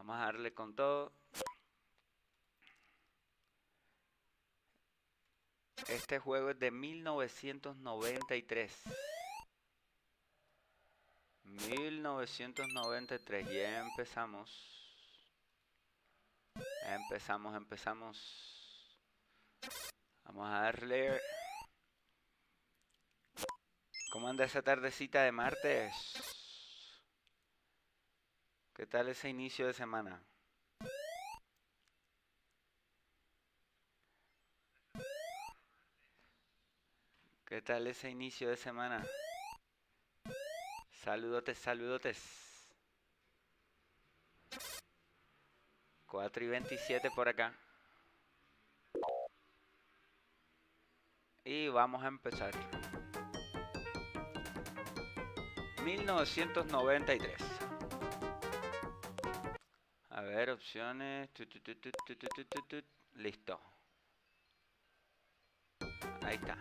Vamos a darle con todo. Este juego es de 1993. 1993. Ya empezamos. Empezamos. Vamos a darle. ¿Cómo anda esa tardecita de martes? ¿Qué tal ese inicio de semana? ¿Qué tal ese inicio de semana? Saludotes, saludotes. 4:27 por acá. Y vamos a empezar. 1993. A ver, opciones. Listo. Ahí está.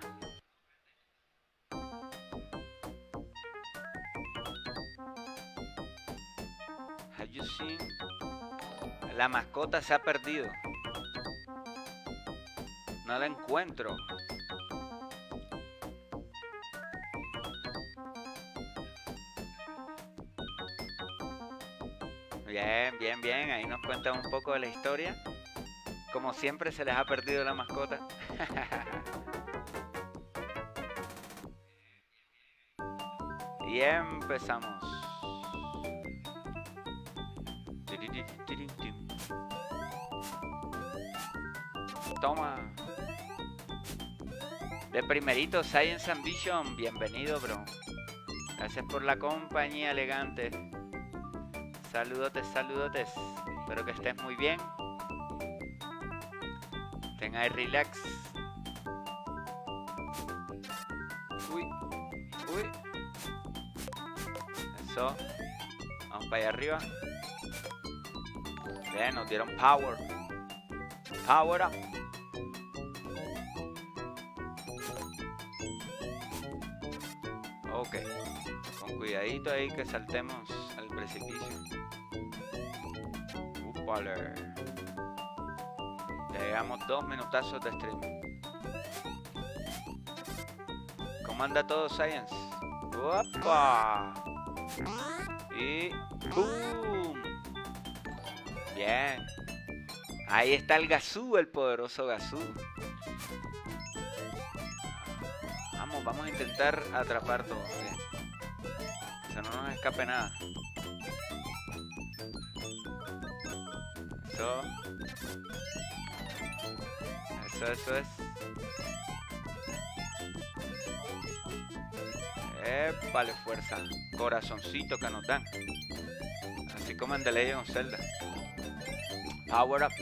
Have you seen? La mascota se ha perdido. No la encuentro. Bien, bien, bien. Ahí nos cuentan un poco de la historia. Como siempre se les ha perdido la mascota. Y empezamos. Toma. De primerito, Science Ambition. Bienvenido, bro. Gracias por la compañía elegante. Saludotes, saludotes. Espero que estés muy bien. Ten ahí relax. Uy, uy. Eso. Vamos para allá arriba. Bien, nos dieron power. Power up. Ok. Con cuidadito ahí que saltemos al precipicio. Upale. Ya llegamos 2 minutazos de stream. ¿Cómo anda todo, Science? ¡Opa! Y ¡boom! Bien. Ahí está el Gazú, el poderoso Gazú. Vamos a intentar atrapar todo. Bien. Que no nos escape nada. Eso. Eso es. Vale, fuerza. Corazoncito que nos dan. Así como en The Legend of Zelda. Power up.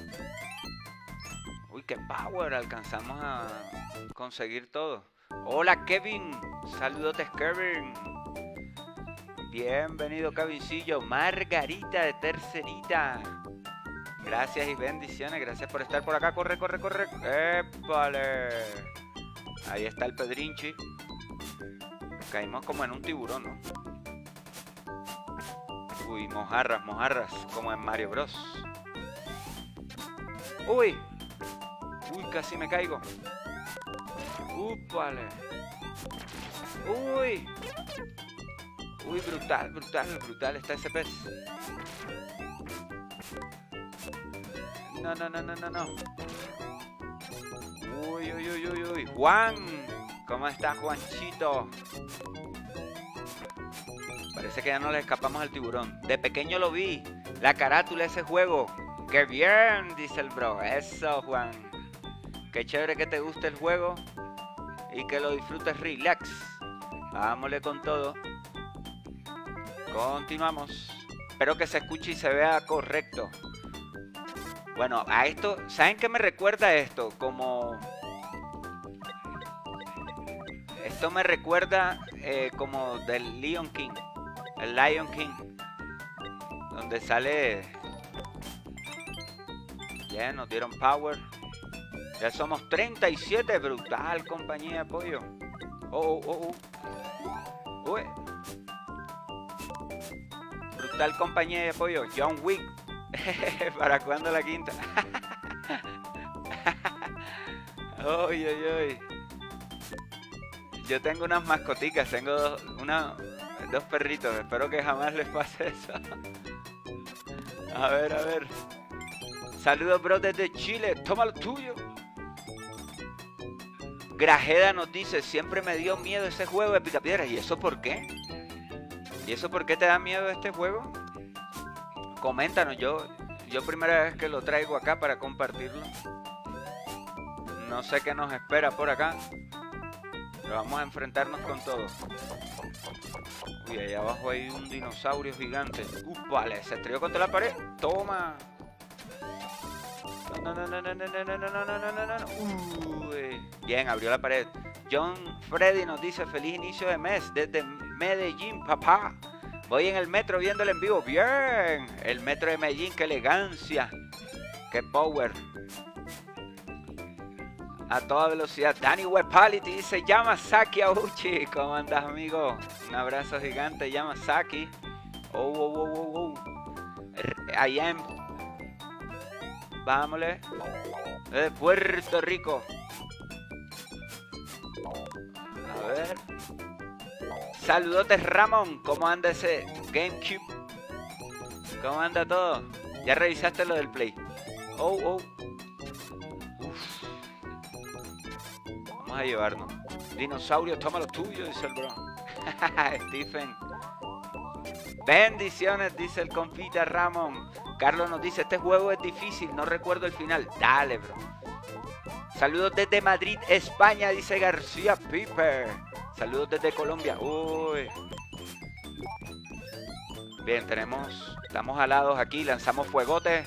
Uy, qué power. Alcanzamos a conseguir todo. Hola, Kevin. Saludotes, Kevin. Bienvenido, Kevincillo. Margarita de Tercerita. Gracias y bendiciones. Gracias por estar por acá. Corre, corre, corre. ¡Épale! Ahí está el Pedrinchi. Caímos como en un tiburón, ¿no? Uy, mojarras, mojarras. Como en Mario Bros. Uy. Uy, casi me caigo. ¡Úpale! ¡Uy! ¡Uy, brutal, brutal, brutal está ese pez! No, no, no, no, no, no. ¡Uy, uy, uy, uy, uy! ¡Juan! ¿Cómo estás, Juanchito? Parece que ya no le escapamos al tiburón. De pequeño lo vi. La carátula de ese juego. ¡Qué bien! Dice el bro. Eso, Juan. Qué chévere que te guste el juego. Y que lo disfrutes relax. Vámonos con todo. Continuamos. Espero que se escuche y se vea correcto. Bueno, a esto, ¿saben qué me recuerda esto? Como... Esto me recuerda como del Lion King. El Lion King. Donde sale... Ya nos dieron power. Ya somos 37. Brutal, compañía de apoyo. Oh, oh, oh. Uy. Brutal, compañía de apoyo. John Wick. ¿Para cuándo la quinta? Uy, uy, uy. Yo tengo unas mascoticas, tengo dos perritos. Espero que jamás les pase eso. A ver, a ver. Saludos, bro, desde Chile. Toma lo tuyo. Grajeda nos dice, siempre me dio miedo ese juego de Picapiedra. ¿Y eso por qué? ¿Y eso por qué te da miedo este juego? Coméntanos, yo primera vez que lo traigo acá para compartirlo. No sé qué nos espera por acá. Pero vamos a enfrentarnos con todo. Uy, ahí abajo hay un dinosaurio gigante. Vale, se estrelló contra la pared. Toma. No, no, no, no, no, no, no, no, no, no, no, no. Uy. Bien, abrió la pared. John Freddy nos dice, feliz inicio de mes desde Medellín, papá. Voy en el metro viéndolo en vivo. Bien. El metro de Medellín, qué elegancia. Qué power. A toda velocidad. Danny Wepality dice, Yamasaki Auchi. ¿Cómo andas, amigo? Un abrazo gigante, Yamasaki. Oh, oh, oh, oh, oh. I am. Vámonos. De Puerto Rico. A ver. Saludotes, Ramón. ¿Cómo anda ese GameCube? ¿Cómo anda todo? ¿Ya revisaste lo del Play? Oh, oh. Uf. Vamos a llevarnos. Dinosaurio, toma lo tuyo, dice el bro. Stephen. Bendiciones, dice el compita Ramón. Carlos nos dice, este juego es difícil, no recuerdo el final. Dale, bro. Saludos desde Madrid, España, dice García Piper. Saludos desde Colombia. Uy. Bien, estamos alados aquí, lanzamos fuegotes.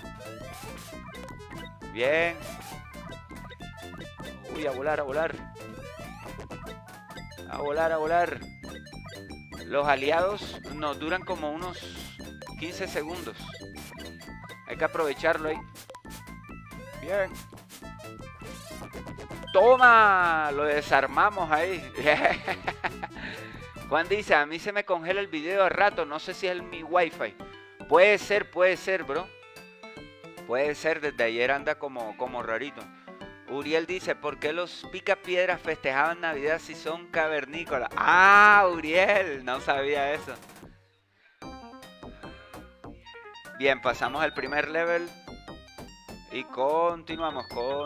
Bien. Uy, a volar, a volar. A volar, a volar. Los aliados nos duran como unos 15 segundos. Hay que aprovecharlo ahí. Bien. ¡Toma! Lo desarmamos ahí. Juan dice, a mí se me congela el video a rato. No sé si es mi wifi. Puede ser, bro. Puede ser, desde ayer anda como rarito. Uriel dice, ¿por qué los Picapiedras festejaban Navidad si son cavernícolas? ¡Ah, Uriel! No sabía eso. Bien, pasamos al primer level. Y continuamos.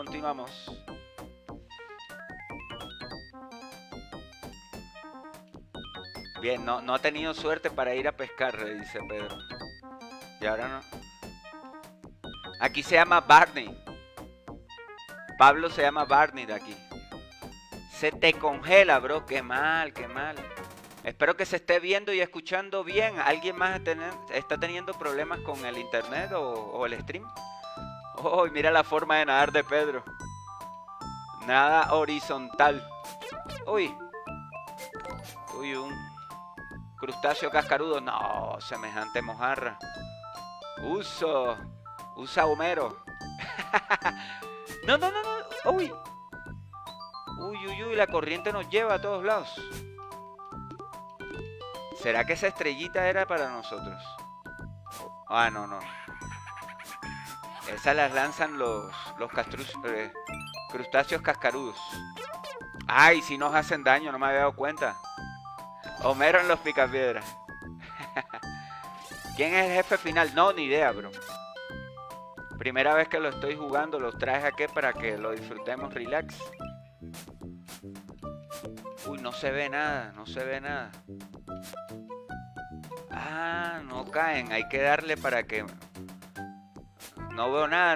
Bien, no ha tenido suerte para ir a pescar, dice Pedro. Y ahora no. Aquí se llama Barney. Pablo se llama Barney de aquí. Se te congela, bro. Qué mal, qué mal. Espero que se esté viendo y escuchando bien. ¿Alguien más está teniendo problemas con el internet o el stream? Oh, mira la forma de nadar de Pedro. Nada horizontal. Uy. Uy, un crustáceo cascarudo. No, semejante mojarra. Usa Homero. No. Uy. Uy, la corriente nos lleva a todos lados. ¿Será que esa estrellita era para nosotros? Ah, no. Esas las lanzan los crustáceos cascarudos. Ay, si nos hacen daño, no me había dado cuenta. Homero en los Picapiedras. ¿Quién es el jefe final? No, ni idea, bro. Primera vez que lo estoy jugando, los traje aquí para que lo disfrutemos relax. Uy, no se ve nada. Ah, no caen, hay que darle para que... No veo nada.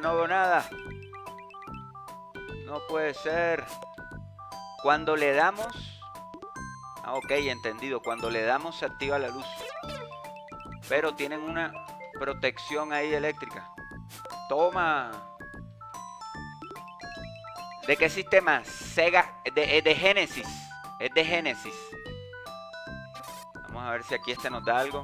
No puede ser. Cuando le damos... Ah, ok, entendido. Cuando le damos se activa la luz. Pero tienen una protección ahí eléctrica. Toma. ¿De qué sistema? Sega, de Genesis. Es de Genesis. Vamos a ver si aquí nos da algo.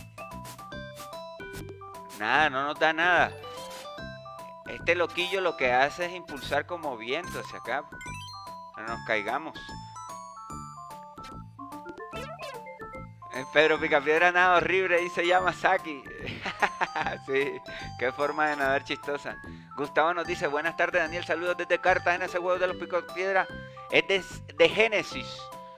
Nada, no nos da nada. Este loquillo lo que hace es impulsar como viento hacia acá. No nos caigamos. Pedro Picapiedra nada horrible, dice Yamasaki. Sí, qué forma de nadar chistosa. Gustavo nos dice, buenas tardes Daniel, saludos desde Cartagena, ese juego de los Picapiedra es de Genesis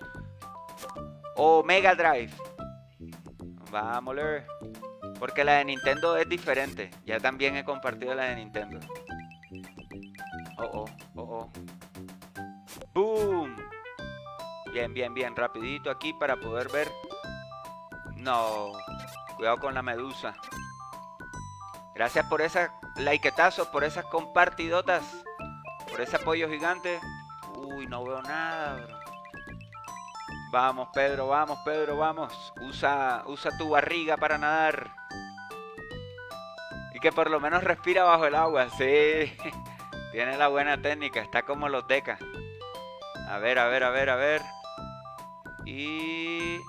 o Mega Drive. Vámonos, porque la de Nintendo es diferente. Ya también he compartido la de Nintendo. ¡Boom! Bien, bien, bien, rapidito aquí para poder ver. No, cuidado con la medusa. Gracias por esas liketazos, por esas compartidotas, por ese apoyo gigante. Uy, no veo nada, bro. Vamos, Pedro, vamos. Usa tu barriga para nadar. Y que por lo menos respira bajo el agua, sí. Tiene la buena técnica, está como los Deca. A ver. Y...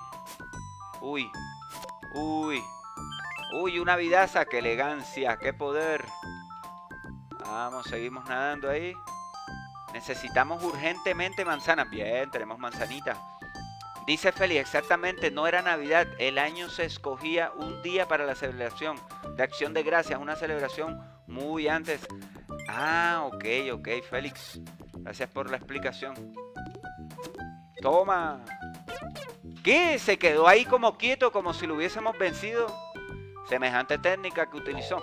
Uy, una vidaza, qué elegancia, qué poder. Vamos, seguimos nadando ahí. Necesitamos urgentemente manzanas. Bien, tenemos manzanita. Dice Félix, exactamente, no era Navidad. El año se escogía un día para la celebración de Acción de Gracias. Una celebración muy antes. Ah, ok, Félix. Gracias por la explicación. Toma. ¿Qué? Se quedó ahí como quieto, como si lo hubiésemos vencido. Semejante técnica que utilizó.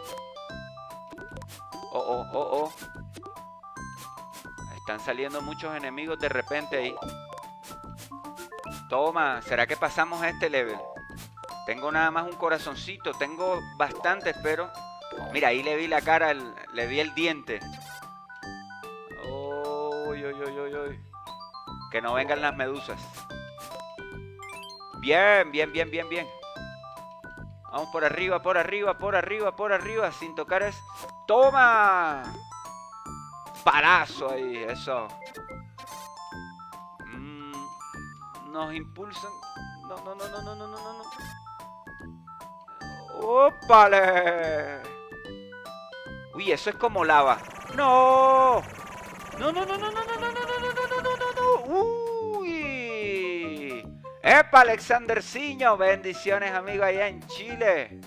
Están saliendo muchos enemigos de repente ahí. Toma, ¿será que pasamos a este level? Tengo nada más un corazoncito. Tengo bastantes, pero... Mira, ahí le vi la cara, le vi el diente. Que no vengan las medusas. Bien. Vamos por arriba, sin tocar es... ¡Toma! Palazo ahí, eso. Nos impulsan. No. ¡Ópale! Uy, eso es como lava. ¡No! No. ¡Uy! ¡Epa, Alexanderciño! Bendiciones, amigo, allá en Chile.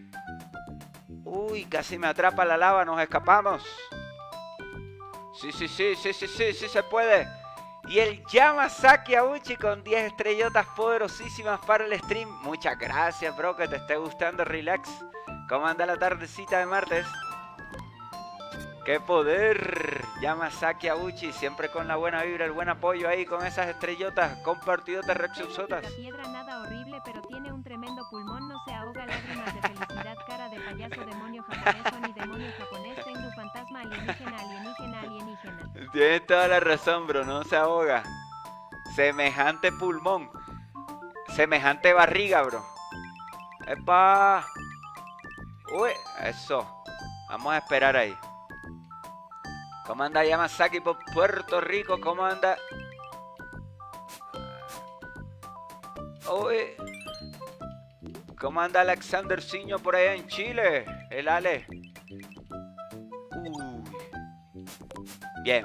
Uy, casi me atrapa la lava, nos escapamos. Sí se puede. Y el Yamasaki Auchi con 10 estrellotas poderosísimas para el stream. Muchas gracias, bro, que te esté gustando, relax. ¿Cómo anda la tardecita de martes? ¡Qué poder! Yamasaki Auchi, siempre con la buena vibra, el buen apoyo ahí con esas estrellotas, compartidotas, reaccionzotas. La piedra nada horrible, pero tiene un tremendo pulmón, no se ahoga, lágrimas de felicidad, cara de payaso, demonio japonés, ni demonio japonés, tengo un fantasma alienígena. Tienes toda la razón, bro, no se ahoga. Semejante pulmón. Semejante barriga, bro. ¡Epa! Uy, eso. Vamos a esperar ahí. ¿Cómo anda Yamasaki por Puerto Rico? ¿Cómo anda? Uy. ¿Cómo anda Alexanderciño por allá en Chile? El Ale. Bien.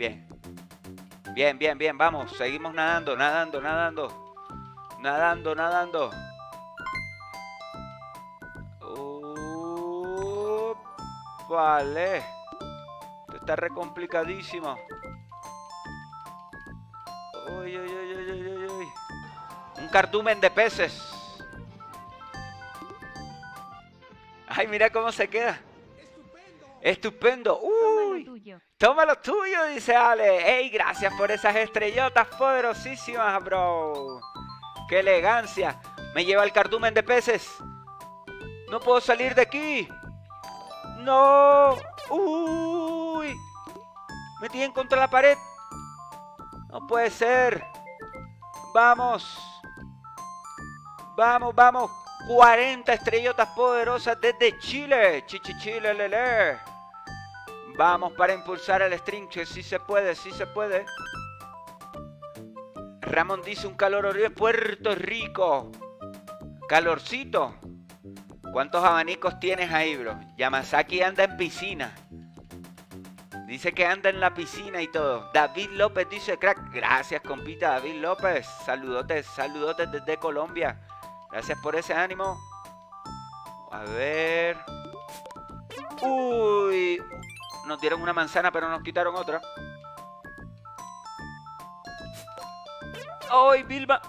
Bien, vamos, seguimos nadando. Vale. Esto está re complicadísimo. Uy. Un cardumen de peces. Ay, mira cómo se queda. Estupendo. Toma lo tuyo, dice Ale. Ey, gracias por esas estrellotas poderosísimas, bro. Qué elegancia. Me lleva el cardumen de peces. No puedo salir de aquí. No. Uy. Me tienen contra la pared. No puede ser. Vamos. 40 estrellotas poderosas desde Chile. Chile, lele. Vamos para impulsar el stream, que sí se puede. Ramón dice un calor horrible. Puerto Rico. Calorcito. ¿Cuántos abanicos tienes ahí, bro? Yamasaki anda en piscina. Dice que anda en la piscina y todo. David López dice, crack. Gracias, compita David López. Saludotes desde Colombia. Gracias por ese ánimo. A ver. Uy. Nos dieron una manzana, pero nos quitaron otra. ¡Ay, Vilma!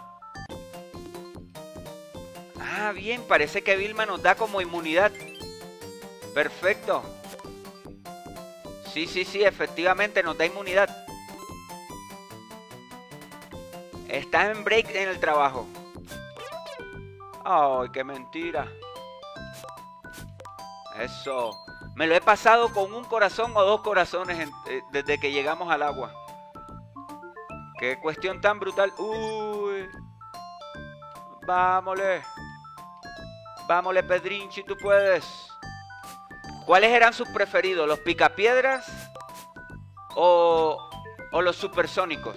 Ah, bien. Parece que Vilma nos da como inmunidad. Perfecto. Sí, sí, sí. Efectivamente nos da inmunidad. Estás en break en el trabajo. ¡Ay, qué mentira! Eso. Me lo he pasado con un corazón o dos corazones desde que llegamos al agua. Qué cuestión tan brutal. Uy. Vámosle. Vámosle, Pedrinchi, tú puedes. ¿Cuáles eran sus preferidos? ¿Los picapiedras o los supersónicos?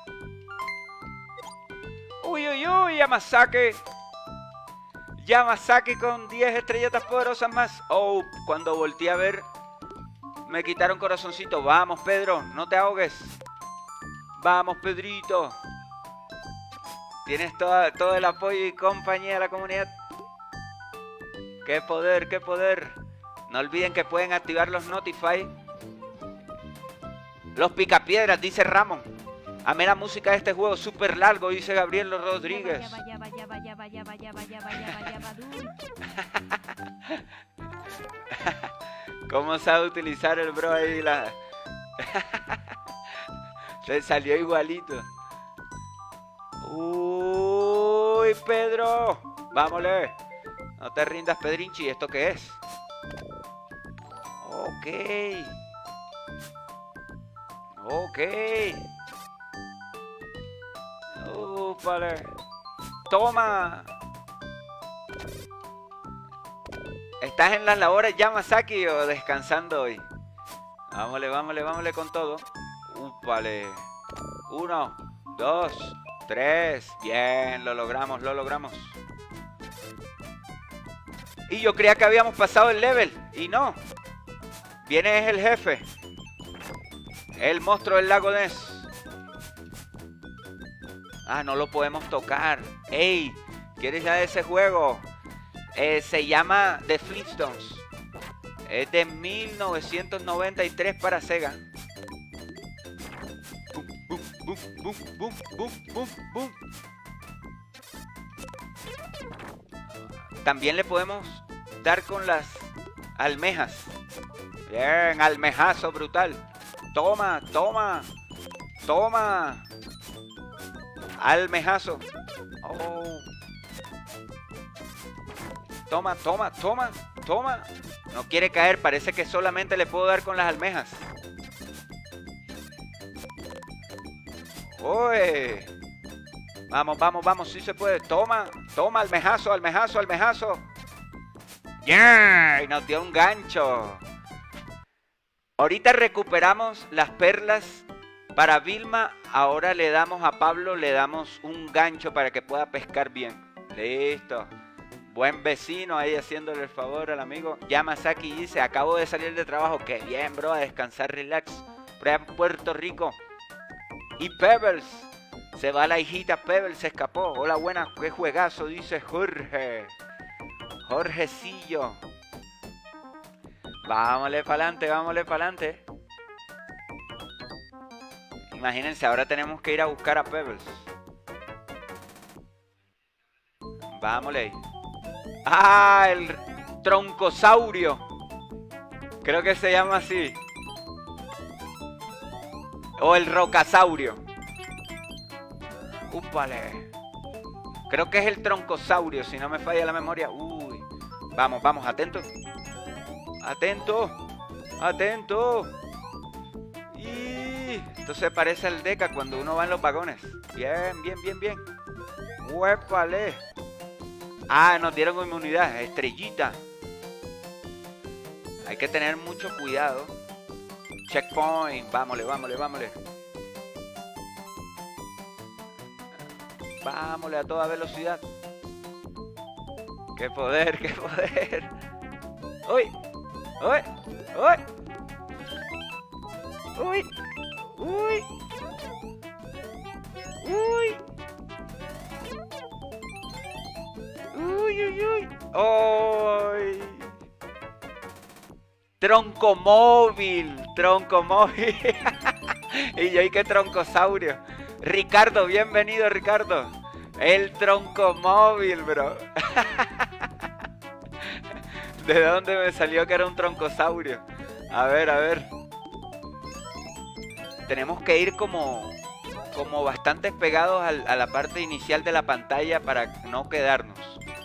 Uy, uy, uy, Yamasaki. Yamasaki con 10 estrellitas poderosas más. Oh, cuando volteé a ver, me quitaron corazoncito. Vamos, Pedro, no te ahogues. Vamos, Pedrito. Tienes todo el apoyo y compañía de la comunidad. ¡Qué poder, qué poder! No olviden que pueden activar los Notify. Los picapiedras, dice Ramón. Amé la música de este juego, súper largo, dice Gabriel Rodríguez. ¿Cómo sabe utilizar el bro ahí? Le salió igualito. Uy, Pedro. Vámonos. No te rindas, Pedrinchi. ¿Esto qué es? Ok. Ok. Vale. Toma. ¿Estás en las labores, Yamasaki, o descansando hoy? Vámonos, vámonos, vámonos con todo. Vale. 1, 2, 3. Bien, lo logramos, lo logramos. Y yo creía que habíamos pasado el level. Y no. Viene es el jefe. El monstruo del lago Ness. Ah, no lo podemos tocar. ¡Ey! ¿Quieres ya de ese juego? Se llama The Flintstones. Es de 1993 para Sega. Boom, boom, boom, boom, boom, boom, boom. También le podemos dar con las almejas. Bien, almejazo brutal. Toma, toma, toma. Almejazo. Oh. Toma, toma, toma, toma. No quiere caer, parece que solamente le puedo dar con las almejas. ¡Uy! Vamos, vamos, vamos, sí se puede. Toma, toma, almejazo, almejazo, almejazo. ¡Yeah! Y nos dio un gancho. Ahorita recuperamos las perlas para Vilma. Ahora le damos a Pablo, le damos un gancho para que pueda pescar bien. Listo. Buen vecino ahí haciéndole el favor al amigo. Yamasaki dice, acabo de salir de trabajo. Qué bien, bro, a descansar, relax. Por allá en Puerto Rico. Y Pebbles. Se va la hijita Pebbles, se escapó. Hola, buenas, qué juegazo, dice Jorge. Jorgecillo. Vámonos para adelante, vámonos para adelante. Imagínense, ahora tenemos que ir a buscar a Pebbles. Vámonos. ¡Ah! El troncosaurio. Creo que se llama así. O el rocasaurio. ¡Úpale! Creo que es el troncosaurio, si no me falla la memoria. Uy. Vamos, vamos, atento. Atento. Atento. Y esto se parece al Deca cuando uno va en los vagones. Bien, bien, bien, bien. ¡Úpale! Ah, nos dieron inmunidad. Estrellita. Hay que tener mucho cuidado. Checkpoint. Vámonos, vámonos, vámonos. Vámonos a toda velocidad. ¡Qué poder, qué poder! ¡Uy! ¡Uy! ¡Uy! ¡Uy! ¡Uy! ¡Uy! uy, uy. ¡Ay! Troncomóvil, troncomóvil. Y yo, ¿y qué troncosaurio? Ricardo, bienvenido, Ricardo. El troncomóvil, bro. ¿De dónde me salió que era un troncosaurio? A ver, a ver. Tenemos que ir como bastante pegados a la parte inicial de la pantalla para no quedarnos.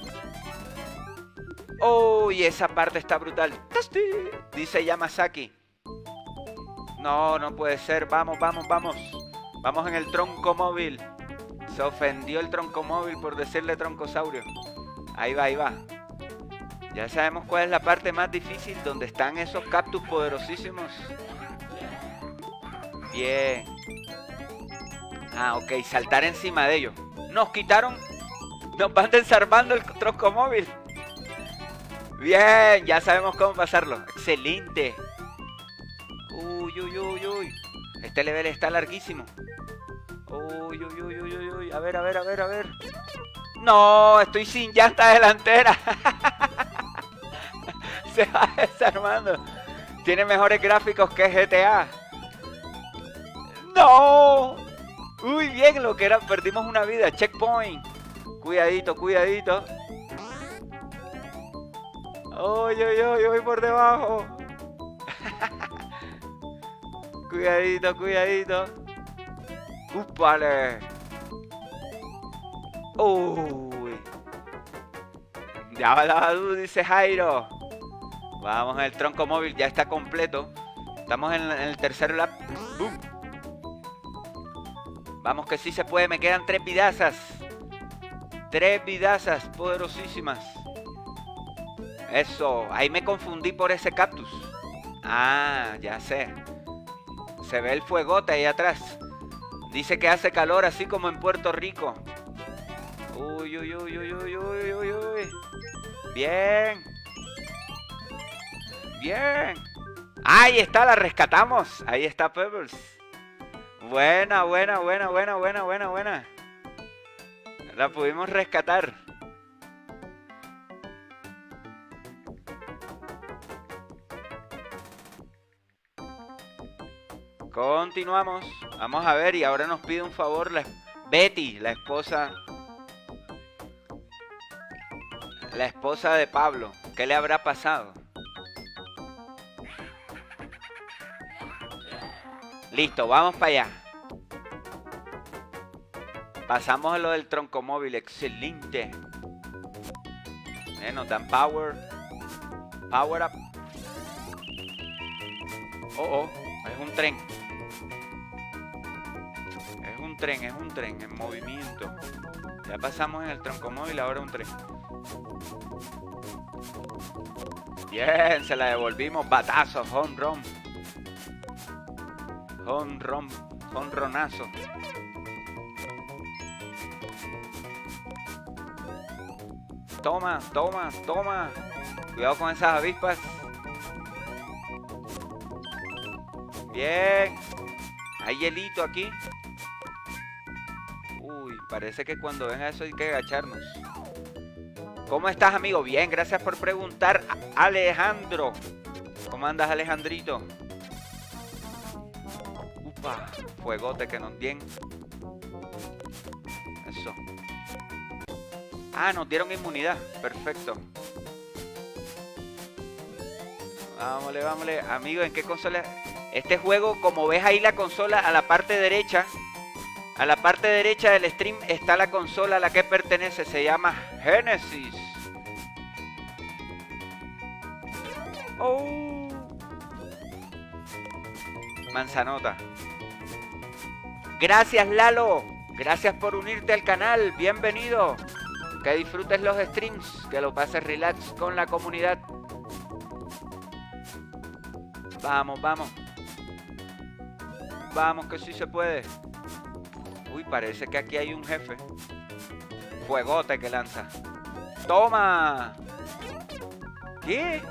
¡Oh! Y esa parte está brutal. Dice Yamasaki. No, no puede ser. Vamos, vamos, vamos. Vamos en el troncomóvil. Se ofendió el troncomóvil por decirle troncosaurio. Ahí va, ahí va. Ya sabemos cuál es la parte más difícil, donde están esos cactus poderosísimos. Bien. Ah, ok, saltar encima de ellos. Nos quitaron. Nos van desarmando el troncomóvil. Bien, ya sabemos cómo pasarlo. Excelente. Uy, uy, uy, uy. Este level está larguísimo. Uy, uy, uy, uy, uy, uy. A ver, a ver, a ver, a ver. No, estoy sin llanta delantera. Se va desarmando. Tiene mejores gráficos que GTA. ¡No! Uy, bien, lo que era. Perdimos una vida. Checkpoint. Cuidadito, cuidadito. ¡Uy, uy, uy! Voy por debajo. Cuidadito, cuidadito. ¡Upale! ¡Uy! Ya va la luz, dice Jairo. Vamos en el troncomóvil, ya está completo. Estamos en el tercer lap. ¡Bum! Vamos que sí se puede, me quedan 3 vidazas. 3 vidazas poderosísimas. Eso, ahí me confundí por ese cactus. Ah, ya sé. Se ve el fuegote ahí atrás. Dice que hace calor así como en Puerto Rico. Uy, uy, uy, uy, uy, uy, uy, uy. Bien. Bien. Ahí está, la rescatamos. Ahí está Pebbles. Buena, buena, buena, buena, buena, buena, buena. La pudimos rescatar. Continuamos. Vamos a ver, y ahora nos pide un favor Betty, la esposa de Pablo. ¿Qué le habrá pasado? Listo, vamos para allá. Pasamos a lo del troncomóvil. Excelente. Nos dan power. Power up. Oh, oh. Es un tren. Es un tren en movimiento. Ya pasamos en el troncomóvil, ahora un tren. Bien, se la devolvimos. Batazo, home run. Home run, honronazo. Toma, toma, toma. Cuidado con esas avispas. Bien. Hay hielito aquí. Uy, parece que cuando venga eso hay que agacharnos. ¿Cómo estás, amigo? Bien, gracias por preguntar, Alejandro. ¿Cómo andas, Alejandrito? Upa, fuegote que nos dieron. Eso. Ah, nos dieron inmunidad. Perfecto. Vámonos, vámonos. Amigo, ¿en qué consola? Este juego, como ves ahí la consola a la parte derecha. A la parte derecha del stream está la consola a la que pertenece. Se llama Genesis. Oh. Manzanota. Gracias, Lalo. Gracias por unirte al canal. Bienvenido. Que disfrutes los streams. Que lo pases relax con la comunidad. Vamos, vamos. Vamos, que sí se puede. Uy, parece que aquí hay un jefe. Fuegote que lanza. ¡Toma! ¿Qué?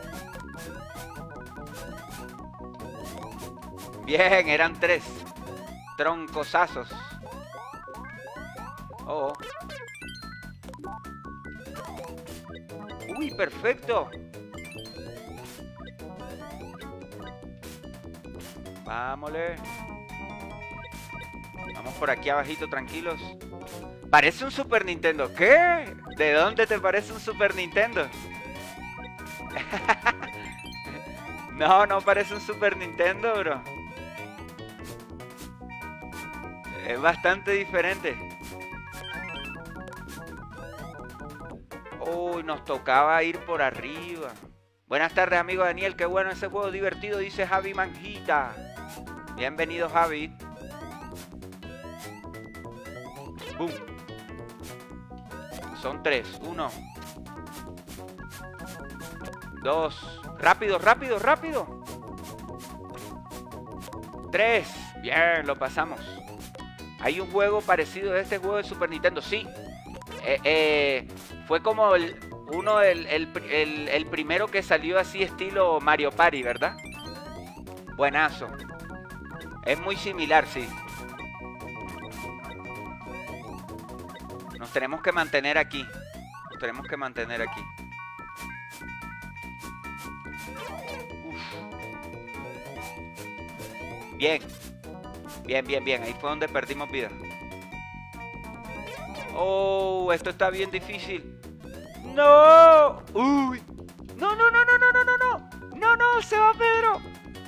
Bien, eran 3 troncosazos. Oh. perfecto. Vámonos. Vamos por aquí abajito, tranquilos. Parece un Super Nintendo. ¿Qué? ¿De dónde te parece un Super Nintendo? No, no parece un Super Nintendo, bro. Es bastante diferente. Uy, nos tocaba ir por arriba. Buenas tardes, amigo Daniel. Qué bueno ese juego divertido, dice Javi Manjita. Bienvenido, Javi. Boom. Son 3. 1. 2. Rápido, rápido, rápido. 3. Bien, lo pasamos. Hay un juego parecido a este juego de Super Nintendo. Sí. Fue como el primero que salió así estilo Mario Party, ¿verdad? Buenazo. Es muy similar, sí. Nos tenemos que mantener aquí. Nos tenemos que mantener aquí. Uf. Bien. Bien, bien, bien. Ahí fue donde perdimos vida. Oh, esto está bien difícil. ¡No! ¡Uy! ¡No, no, no, no, no, no, no, no! ¡No, no! ¡Se va Pedro!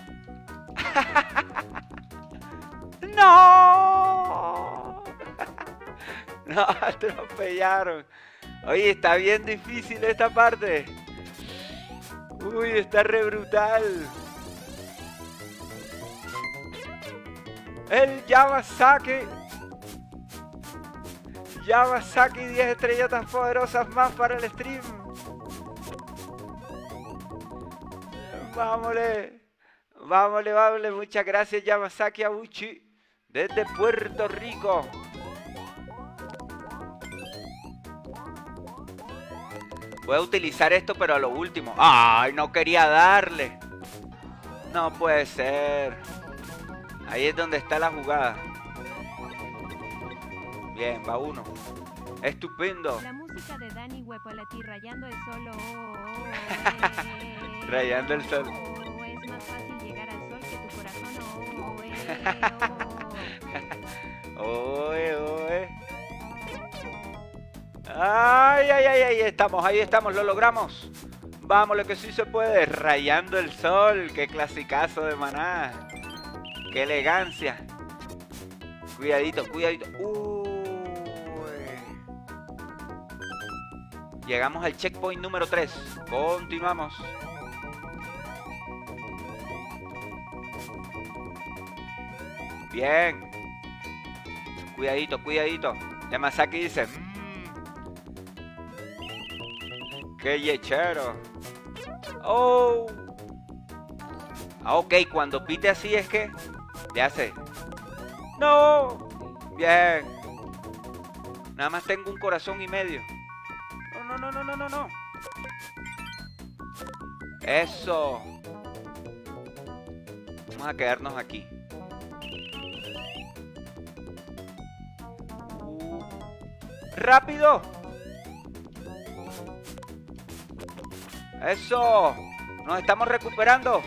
¡No! No, atropellaron. Oye, está bien difícil esta parte. Uy, está re brutal. El Yamazaki. Yamazaki, 10 estrellitas poderosas más para el stream. Vámonos. Vámonos, vámonos. Muchas gracias, Yamazaki Abuchi. Desde Puerto Rico. Voy a utilizar esto, pero a lo último. ¡Ay, no quería darle! No puede ser. Ahí es donde está la jugada. Bien, va uno. Estupendo. La música de Dani Huepolati rayando el sol. Rayando el sol. Es más fácil llegar al sol que tu corazón. Oe, oe. Ay, ay, ay, ahí estamos, lo logramos. Vámonos que sí se puede. Rayando el sol, qué clasicazo de Maná. Qué elegancia. Cuidadito, cuidadito. Llegamos al checkpoint número 3. Continuamos. Bien. Cuidadito, cuidadito. Yamazaki dice... ¡Qué yechero! ¡Oh! Ah, ok, cuando pite así es que... Ya sé. ¡No! Bien. Nada más tengo un corazón y medio. No, no, no, no, no, no. Eso. Vamos a quedarnos aquí. ¡Rápido! ¡Eso! ¡Nos estamos recuperando!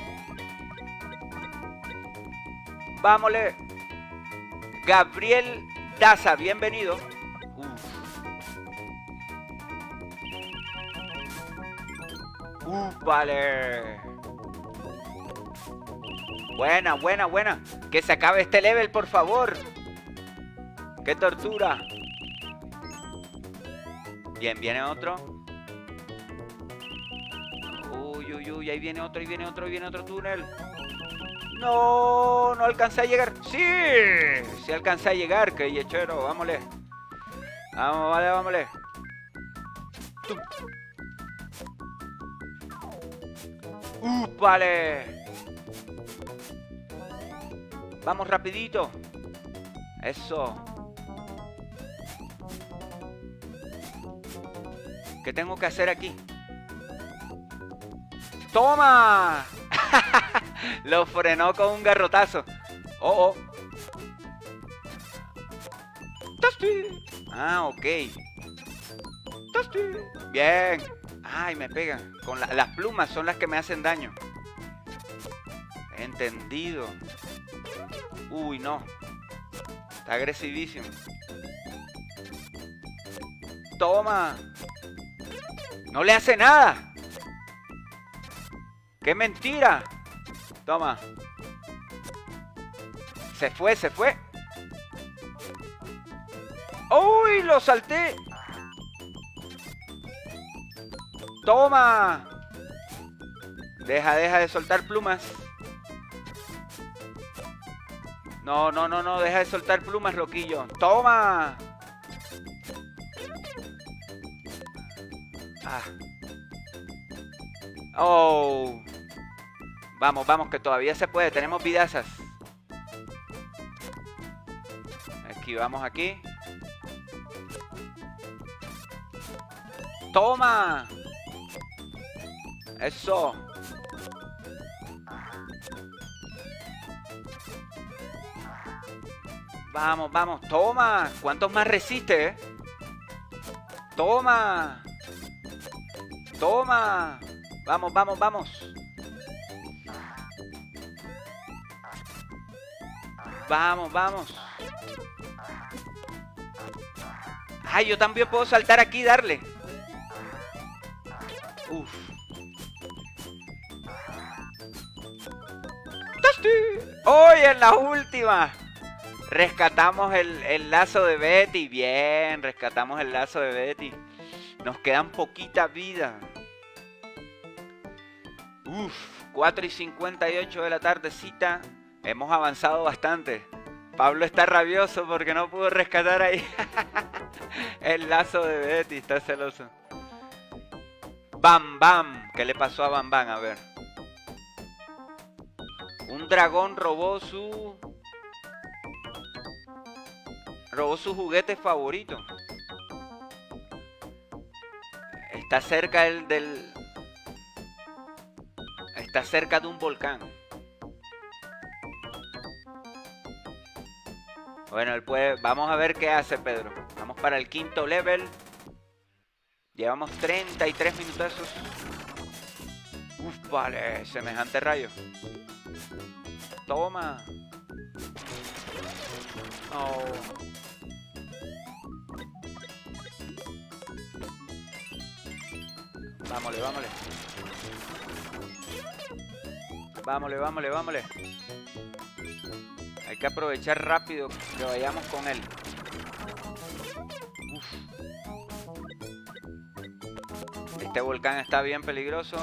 ¡Vámosle! Gabriel Daza, bienvenido. Vale. Buena, buena, buena. Que se acabe este level, por favor. ¡Qué tortura! Bien, viene otro. Uy, uy, uy, ahí viene otro, ahí viene otro, ahí viene otro túnel. No, no alcancé a llegar. Sí, sí alcancé a llegar, que yechero, vámonos. Vamos, vale, vámonos. Vale. Vamos rapidito. Eso. ¿Qué tengo que hacer aquí? ¡Toma! Lo frenó con un garrotazo. Oh, oh. ¡Tosti! Ah, ok. ¡Tosti! Bien. Ay, me pegan. Con las plumas son las que me hacen daño. Entendido. Uy, no. Está agresivísimo. Toma. No le hace nada. ¡Qué mentira! Toma. Se fue, se fue. ¡Uy! Lo salté. ¡Toma! Deja de soltar plumas. No, deja de soltar plumas, loquillo. ¡Toma! Ah. Oh. Vamos, que todavía se puede. Tenemos vidazas. Esquivamos aquí. ¡Toma! Eso. Vamos. Toma. ¿Cuántos más resiste, Toma. Toma. Vamos. Vamos. Ay, yo también puedo saltar aquí y darle. Uf. ¡Hoy en la última! Rescatamos el lazo de Betty. Bien, rescatamos el lazo de Betty. Nos quedan poquita vida. Uf, 4:58 de la tardecita. Hemos avanzado bastante. Pablo está rabioso porque no pudo rescatar ahí el lazo de Betty. Está celoso. Bam Bam. ¿Qué le pasó a Bam Bam? A ver. Un dragón robó su juguete favorito. Está cerca está cerca de un volcán. Bueno, él puede. Vamos a ver qué hace Pedro. Vamos para el 5º level. Llevamos 33 minutazos. Uf, vale, semejante rayo. Toma. Oh. Vámonos. Hay que aprovechar rápido que vayamos con él. Uf. Este volcán está bien peligroso.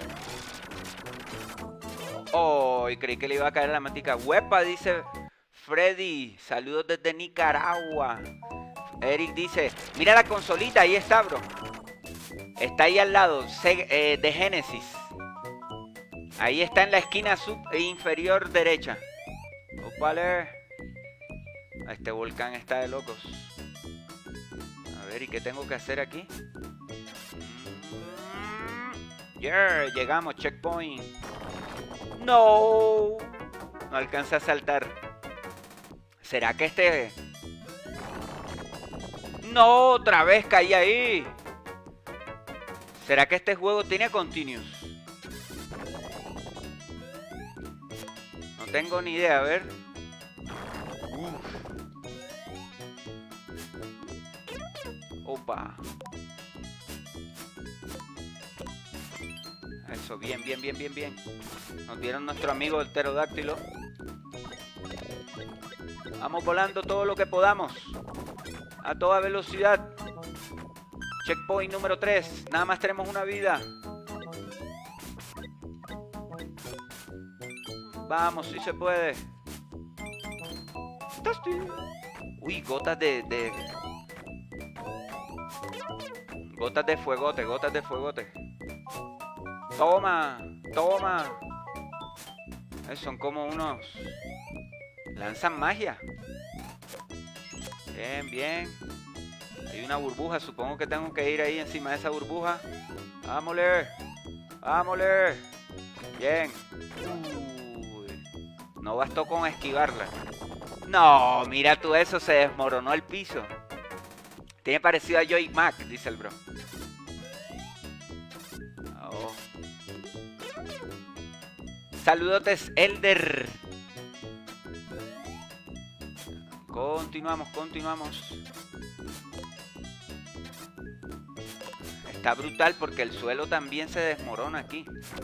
Oh, y creí que le iba a caer la matica. Huepa, dice Freddy. Saludos desde Nicaragua. Eric dice, mira la consolita, ahí está, bro. Está ahí al lado, de Genesis. Ahí está en la esquina inferior derecha. Vale. Este volcán está de locos. A ver, ¿y qué tengo que hacer aquí? Yeah, llegamos, checkpoint. No. No alcanza a saltar. ¿Será que este... No, otra vez caí ahí. ¿Será que este juego tiene continuous? No tengo ni idea, a ver. Opa. Eso, bien. Nos dieron nuestro amigo el pterodáctilo. Vamos volando todo lo que podamos. A toda velocidad. Checkpoint número 3. Nada más tenemos una vida. Vamos, si se puede. Uy, gotas de... Gotas de fuegote. Toma. Son como unos... Lanzan magia. Bien. Hay una burbuja, supongo que tengo que ir ahí encima de esa burbuja. Vámonos. Bien. Uy. No bastó con esquivarla. No, mira tú eso, se desmoronó el piso. Tiene parecido a Joy Mac, dice el bro. Saludotes, Elder. Continuamos, continuamos. Está brutal porque el suelo también se desmorona aquí.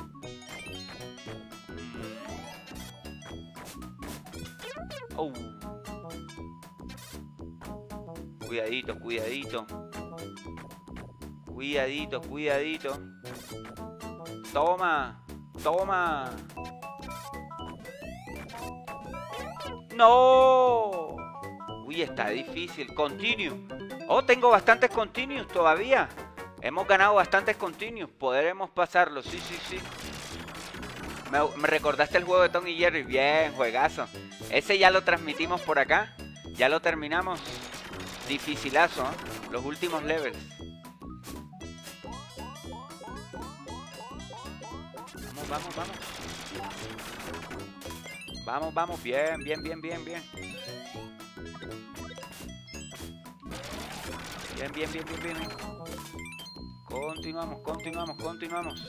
Oh. Cuidadito, cuidadito. Cuidadito, cuidadito. Toma, toma. ¡No! Uy, está difícil. Continue. Oh, tengo bastantes continues todavía. Hemos ganado bastantes continues. Podremos pasarlo. Sí, sí, sí. Me recordaste el juego de Tom y Jerry. Bien, juegazo. Ese ya lo transmitimos por acá. Ya lo terminamos. Dificilazo, ¿eh? Los últimos levels. Vamos, vamos, vamos. Vamos, vamos. Bien, bien, bien, bien, bien. Bien, bien, bien, bien, bien. Continuamos, continuamos, continuamos.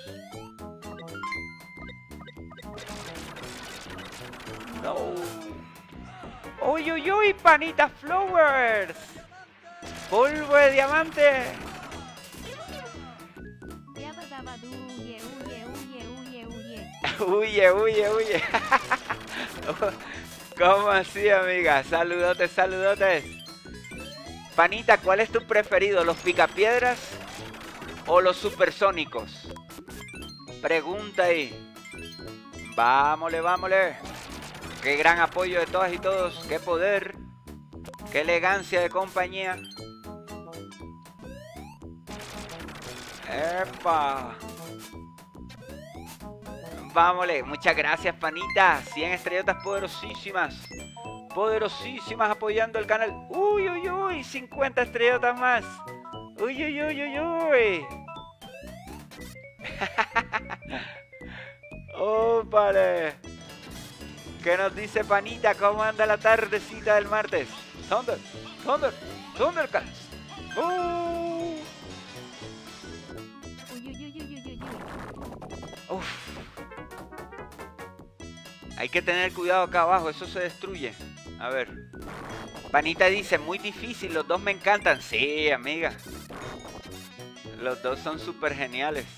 No. Uy, uy, uy, panita flowers. Polvo de diamante. Huye, huye, huye. ¿Cómo así, amiga? Saludotes, saludotes. Panita, ¿cuál es tu preferido? ¿Los picapiedras o los supersónicos? Pregunta ahí. Vámosle, vámosle. Qué gran apoyo de todas y todos. Qué poder. Qué elegancia de compañía. ¡Epa! Vámosle. Muchas gracias, panita. 100 estrellitas poderosísimas. Poderosísimas apoyando el canal. Uy, uy, uy. 50 estrellitas más. Uy, uy, uy, uy, uy. ¡Oh, vale! ¿Qué nos dice panita? ¿Cómo anda la tardecita del martes? Thunder, Thunder, Thundercats. Uf. Hay que tener cuidado acá abajo, eso se destruye. A ver. Panita dice, muy difícil, los dos me encantan. Sí, amiga. Los dos son súper geniales.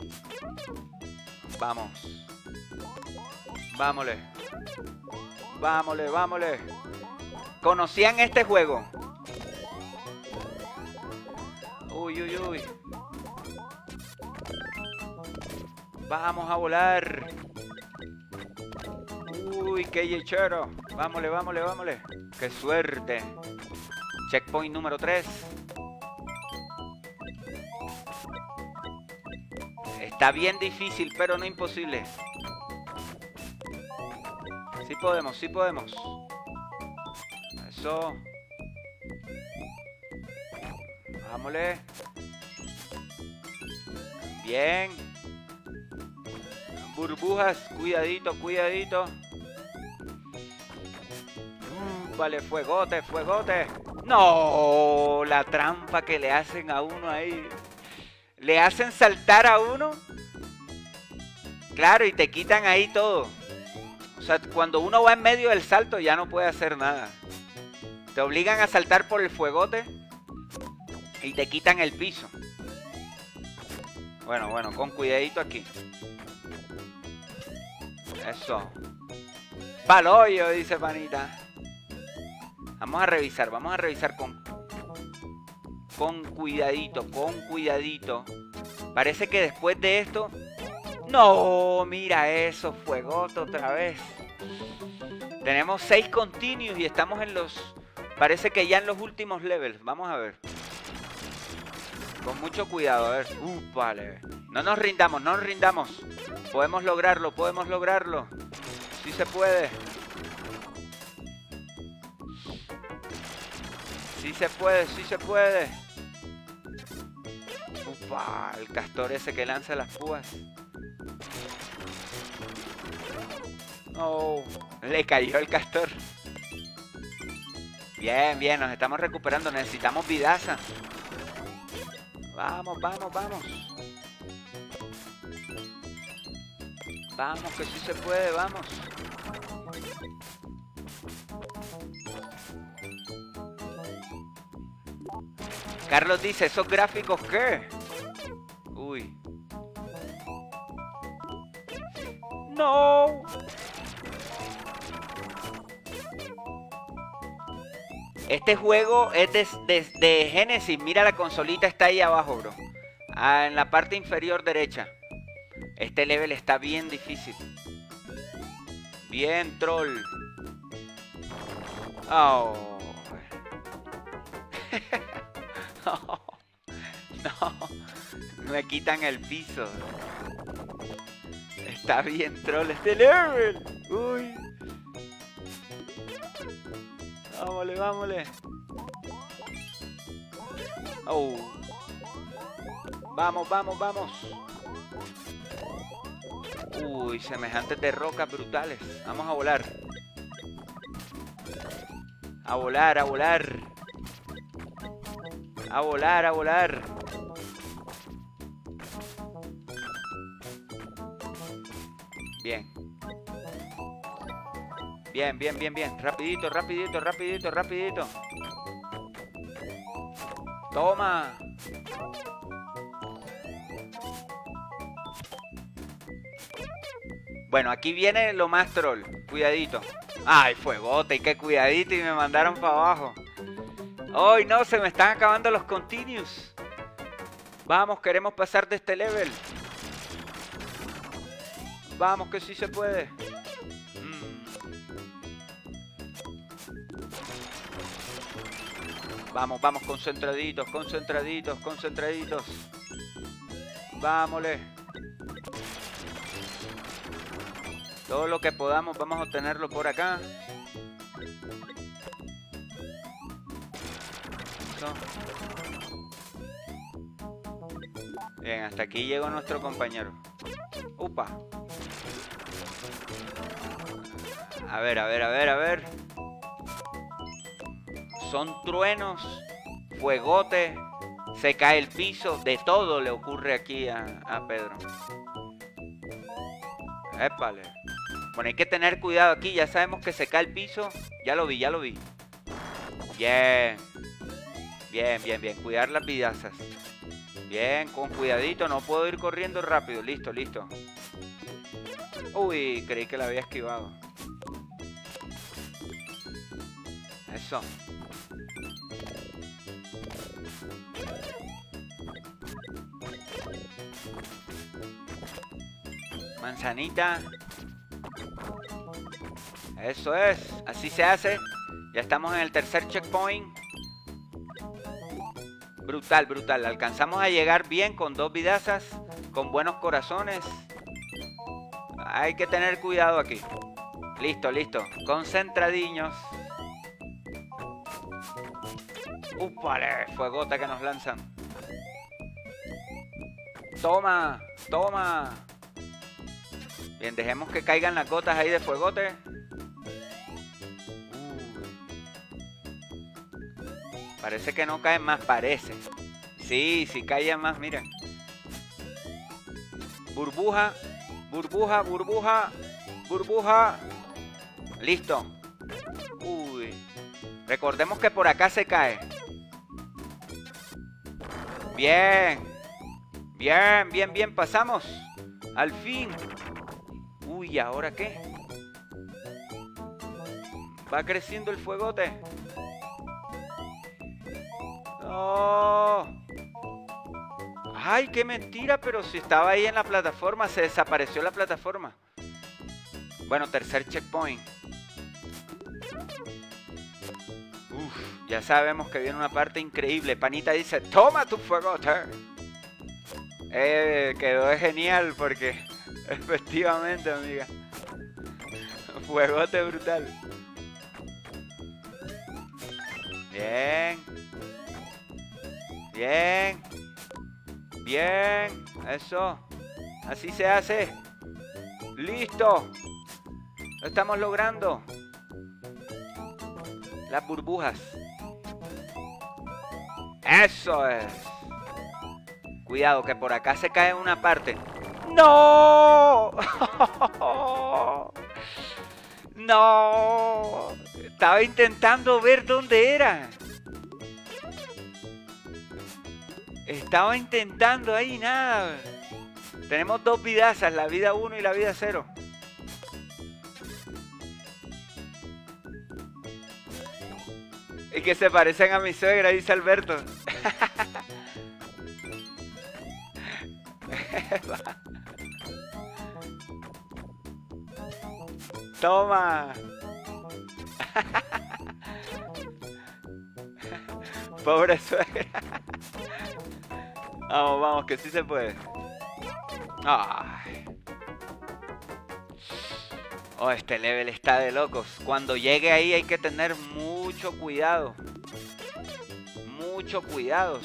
Vamos. Vámosle. Vámosle, vámosle. ¿Conocían este juego? Uy, uy, uy. Vamos a volar. Uy, qué yechero. Vámosle, vámosle, vámosle. Qué suerte. Checkpoint número 3. Está bien difícil, pero no imposible. Sí podemos, sí podemos. Eso. Vámosle. Bien. Burbujas, cuidadito, cuidadito. Vale, fuegote, fuegote. No, la trampa que le hacen a uno ahí. Le hacen saltar a uno. Claro, y te quitan ahí todo. O sea, cuando uno va en medio del salto ya no puede hacer nada. Te obligan a saltar por el fuegote y te quitan el piso. Bueno, bueno, con cuidadito aquí. Eso. Pa'l hoyo, dice panita. Vamos a revisar con cuidadito, con cuidadito. Parece que después de esto... No, mira eso, fuegote otra vez. Tenemos 6 continuos y estamos en los... Parece que ya en los últimos levels. Vamos a ver. Con mucho cuidado, a ver. Vale. No nos rindamos, no nos rindamos. Podemos lograrlo, podemos lograrlo. Sí se puede. Sí se puede, sí se puede. Upa, el castor ese que lanza las púas. Oh, le cayó el castor. Bien, bien, nos estamos recuperando. Necesitamos vidaza. Vamos, vamos, vamos. Vamos, que sí se puede, vamos. Carlos dice, ¿esos gráficos qué? Uy. No. Este juego es de Genesis. Mira, la consolita está ahí abajo, bro. En la parte inferior derecha. Este level está bien difícil. Bien, troll. Oh. No. Me quitan el piso. Está bien, troll, este level. Uy. Vámonos, vámonos. Oh. Vamos, vamos, vamos. Uy, semejantes de rocas brutales. Vamos a volar. A volar, a volar. A volar, a volar. Bien. Bien, bien, bien, bien. Rapidito, rapidito, rapidito, rapidito. Toma. Bueno, aquí viene lo más troll. Cuidadito. Ay, fuegote, y qué cuidadito, y me mandaron para abajo. Ay, no, se me están acabando los continues. Vamos, queremos pasar de este level. Vamos, que sí se puede. Vamos, vamos, concentraditos, concentraditos, concentraditos. Vámonos. Todo lo que podamos vamos a obtenerlo por acá. Eso. Bien, hasta aquí llegó nuestro compañero. Upa. A ver, a ver, a ver, a ver. Son truenos, fuegote, se cae el piso, de todo le ocurre aquí a Pedro. Épale. Bueno, hay que tener cuidado aquí, ya sabemos que se cae el piso. Ya lo vi, ya lo vi. Bien. Bien, bien, bien. Cuidar las vidazas. Bien, con cuidadito, no puedo ir corriendo rápido. Listo, listo. Uy, creí que la había esquivado. Eso. Manzanita. Eso es. Así se hace. Ya estamos en el tercer checkpoint. Brutal, brutal. Alcanzamos a llegar bien con 2 vidazas. Con buenos corazones. Hay que tener cuidado aquí. Listo, listo. Concentradiños. ¡Upale! Fuegota que nos lanzan. Toma, toma. Bien, dejemos que caigan las gotas ahí de fuegote. Parece que no caen más, parece. Sí, sí caen más, miren. Burbuja, burbuja, burbuja, burbuja. Listo. Uy. Recordemos que por acá se cae. Bien. Bien, bien, bien, pasamos. Al fin. Uy, ¿ahora qué? Va creciendo el fuegote. ¡Oh! ¡Ay, qué mentira! Pero si estaba ahí en la plataforma, se desapareció la plataforma. Bueno, tercer checkpoint. Uf, ya sabemos que viene una parte increíble. Panita dice, ¡toma tu fuegote! Quedó genial porque... Efectivamente, amiga. Fuegote brutal. Bien. Bien. Bien. Eso. Así se hace. Listo. Lo estamos logrando. Las burbujas. Eso es. Cuidado que por acá se cae una parte. ¡No! ¡No! Estaba intentando ver dónde era. Estaba intentando ahí, nada. Tenemos dos vidazas, la vida 1 y la vida 0. Y que se parecen a mi suegra, dice Alberto. Toma. Pobre suegra. Vamos, vamos, que sí se puede. Ay. Oh, este level está de locos. Cuando llegue ahí hay que tener mucho cuidado. Mucho cuidado.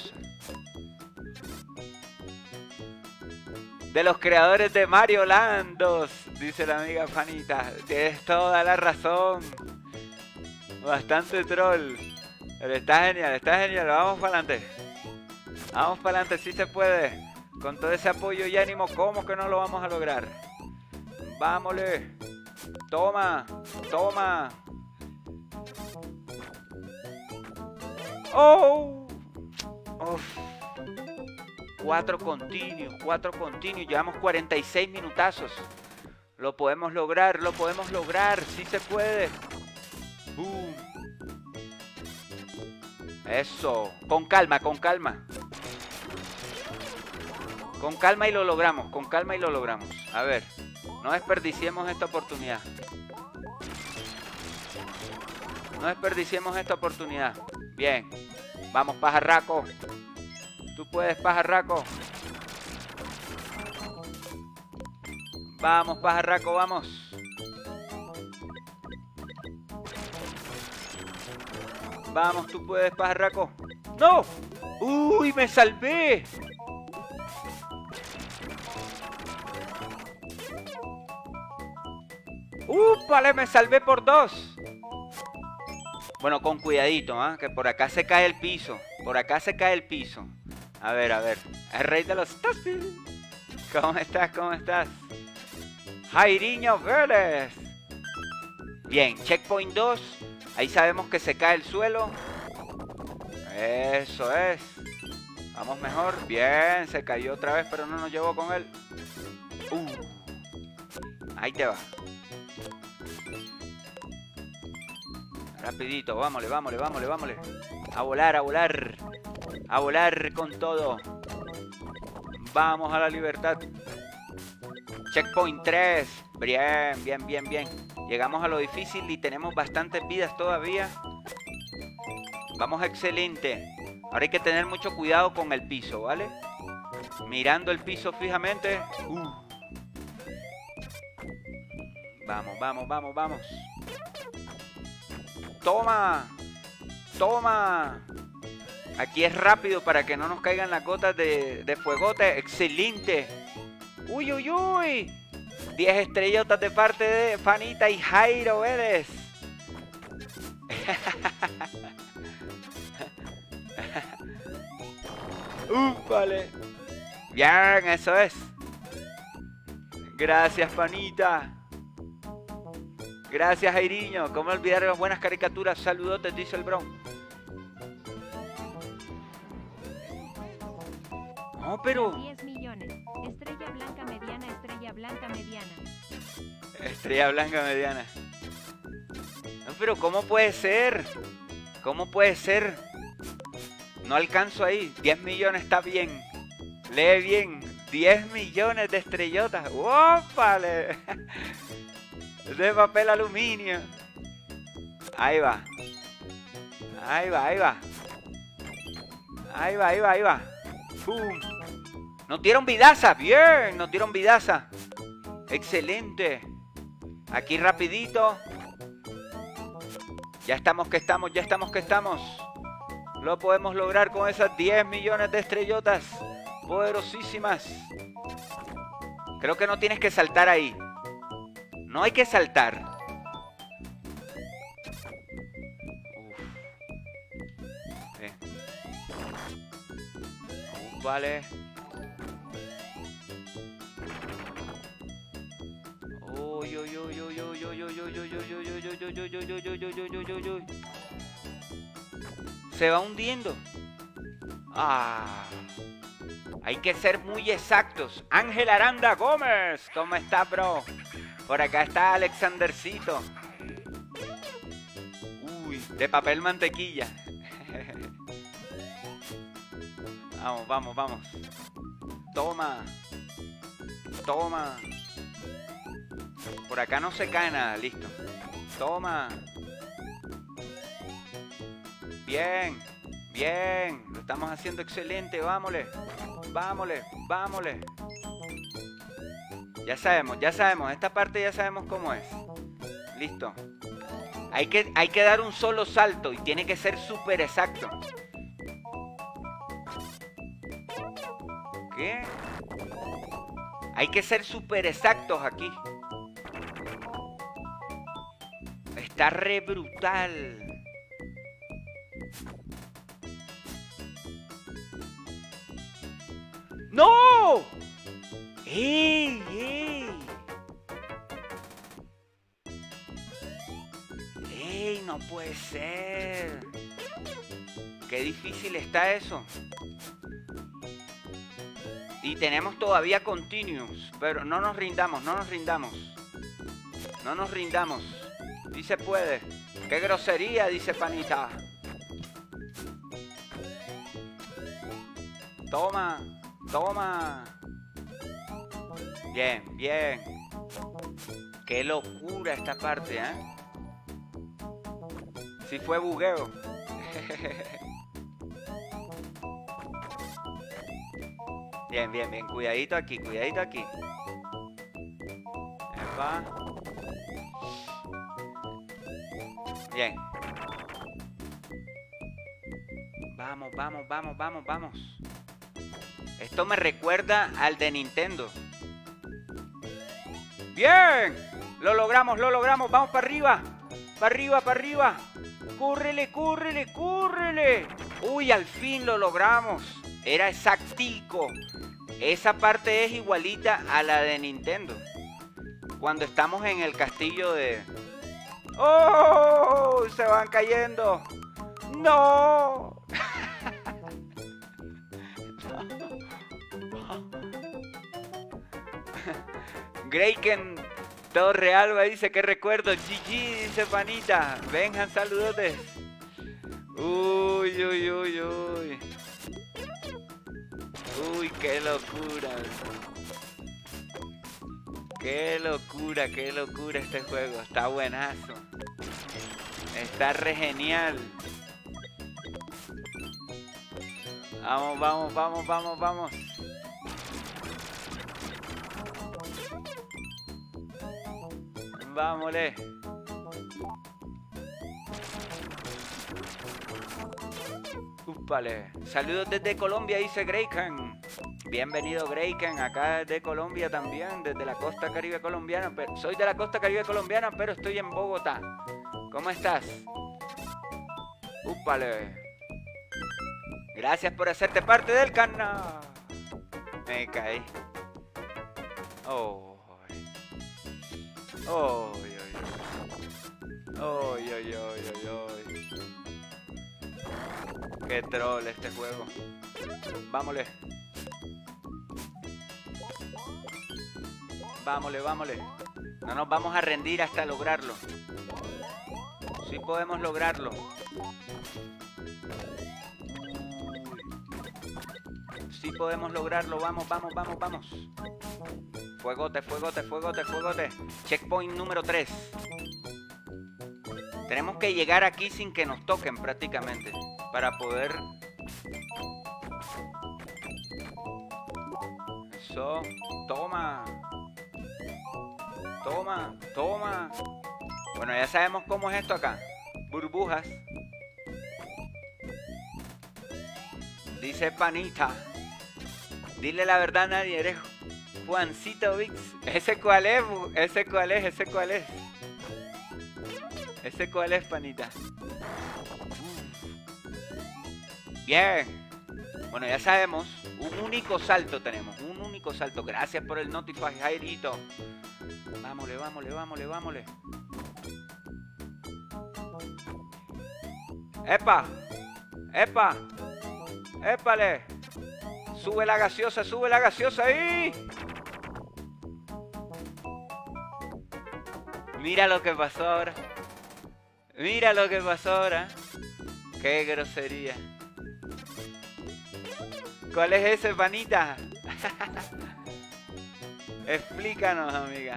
De los creadores de Mario Land 2, dice la amiga Fanita. Tienes toda la razón. Bastante troll. Pero está genial. Vamos para adelante. Vamos para adelante, sí se puede. Con todo ese apoyo y ánimo, ¿cómo que no lo vamos a lograr? Vámonos. Toma, toma. ¡Oh! Uf. 4 continuos. Llevamos 46 minutazos. Lo podemos lograr, sí se puede. ¡Boom! Eso. Con calma. Con calma y lo logramos. A ver. No desperdiciemos esta oportunidad. Bien. Vamos, pajarraco. Tú puedes, pajarraco. Vamos, pajarraco, vamos. Vamos, tú puedes, pajarraco. ¡No! ¡Uy, me salvé! ¡Vale! Me salvé por 2. Bueno, con cuidadito, ¿eh? Que por acá se cae el piso. A ver. El rey de los Toasties. ¿Cómo estás? Jairiño Vélez. Bien, checkpoint 2. Ahí sabemos que se cae el suelo. Eso es. Vamos mejor. Bien, se cayó otra vez, pero no nos llevó con él. Ahí te va. Rapidito, vámonos. A volar con todo. Vamos a la libertad. Checkpoint 3. Bien. Llegamos a lo difícil y tenemos bastantes vidas todavía. Vamos, excelente. Ahora hay que tener mucho cuidado con el piso, ¿vale? Mirando el piso fijamente. Vamos. Toma. Aquí es rápido para que no nos caigan las gotas de fuegote. Excelente. Uy. 10 estrellotas de parte de Fanita y Jairo Vélez. Vale. Bien, eso es. Gracias, Fanita. Gracias, Jairiño. ¿Cómo olvidar las buenas caricaturas? Saludotes, dice el Bron. No, pero... 10 millones. Estrella blanca mediana. Estrella blanca mediana. No, pero ¿cómo puede ser? No alcanzo ahí. 10 millones está bien. Lee bien. 10 millones de estrellotas. ¡Ópale! De papel aluminio. Ahí va. ¡Pum! Nos dieron vidaza. Bien, nos dieron vidaza. Excelente. Aquí rapidito. Ya estamos que estamos. Lo podemos lograr con esas 10 millones de estrellotas. Poderosísimas. Creo que no tienes que saltar ahí. No hay que saltar. Sí. Vale. uy. Se va hundiendo. Ah. Hay que ser muy exactos. Ángel Aranda Gómez. ¿Cómo está, bro? Por acá está Alexandercito. Uy, de papel mantequilla. Vamos, vamos, vamos. Toma. Toma. Por acá no se cae nada, listo. Toma. Bien, bien. Lo estamos haciendo excelente, vámosle. Vámosle, vámosle. Ya sabemos. Esta parte ya sabemos cómo es. Listo. Hay que dar un solo salto y tiene que ser súper exacto. ¿Qué? Hay que ser súper exactos aquí. Está re brutal. ¡No! ¡Ey, ey! ¡Ey, no puede ser! ¡Qué difícil está eso! Y tenemos todavía continuous, pero no nos rindamos, no nos rindamos. No nos rindamos. Sí se puede. ¡Qué grosería!, dice Panita. Toma, toma. Bien, bien. ¡Qué locura esta parte, eh! Sí fue bugueo. Bien, bien, bien. Cuidadito aquí, cuidadito aquí. Epa. Bien. Vamos, vamos, vamos, vamos, vamos. Esto me recuerda al de Nintendo. ¡Bien! Lo logramos, lo logramos. Vamos para arriba. Para arriba, para arriba. ¡Córrele, córrele, córrele! ¡Uy, al fin lo logramos! Era exactico. Esa parte es igualita a la de Nintendo. Cuando estamos en el castillo de... ¡Oh! Se van cayendo. ¡No! Greyken Torrealba dice que recuerdo. GG, dice Panita. Vengan, saludotes. Uy, uy, uy, uy. Uy, qué locura. Qué locura este juego. Está buenazo. Está re genial. Vamos, vamos, vamos, vamos, vamos. Vámonos. Úpale. Saludos desde Colombia, dice Greyken. Bienvenido, Greyken. Acá desde Colombia también, desde la costa caribe colombiana. Soy de la costa caribe colombiana, pero estoy en Bogotá. ¿Cómo estás? Úpale. Gracias por hacerte parte del canal. Me caí. Oh. Oh, oh, qué troll este juego. Vámonos. Vámonos, vámonos. No nos vamos a rendir hasta lograrlo. Sí podemos lograrlo. Sí podemos lograrlo. Vamos, vamos, vamos, vamos. Fuegote, fuegote, fuegote, fuegote. Checkpoint número 3. Tenemos que llegar aquí sin que nos toquen prácticamente. Para poder... Eso. Toma. Toma, toma. Bueno, ya sabemos cómo es esto acá. Burbujas. Dice Panita. Dile la verdad a nadie, eres Juancito Vix. ¿Ese cuál es? ¿Ese cuál es? ¿Ese cuál es? ¿Ese cuál es, Panita? Bien. Bueno, ya sabemos. Un único salto tenemos. Un único salto. Gracias por el notify, Jairito. Vámonos, vámonos, vámonos, vámonos. ¡Epa! ¡Epa! ¡Épale! Sube la gaseosa ahí. Mira lo que pasó ahora. Mira lo que pasó ahora. ¡Qué grosería! ¿Cuál es ese, panita? Explícanos, amiga.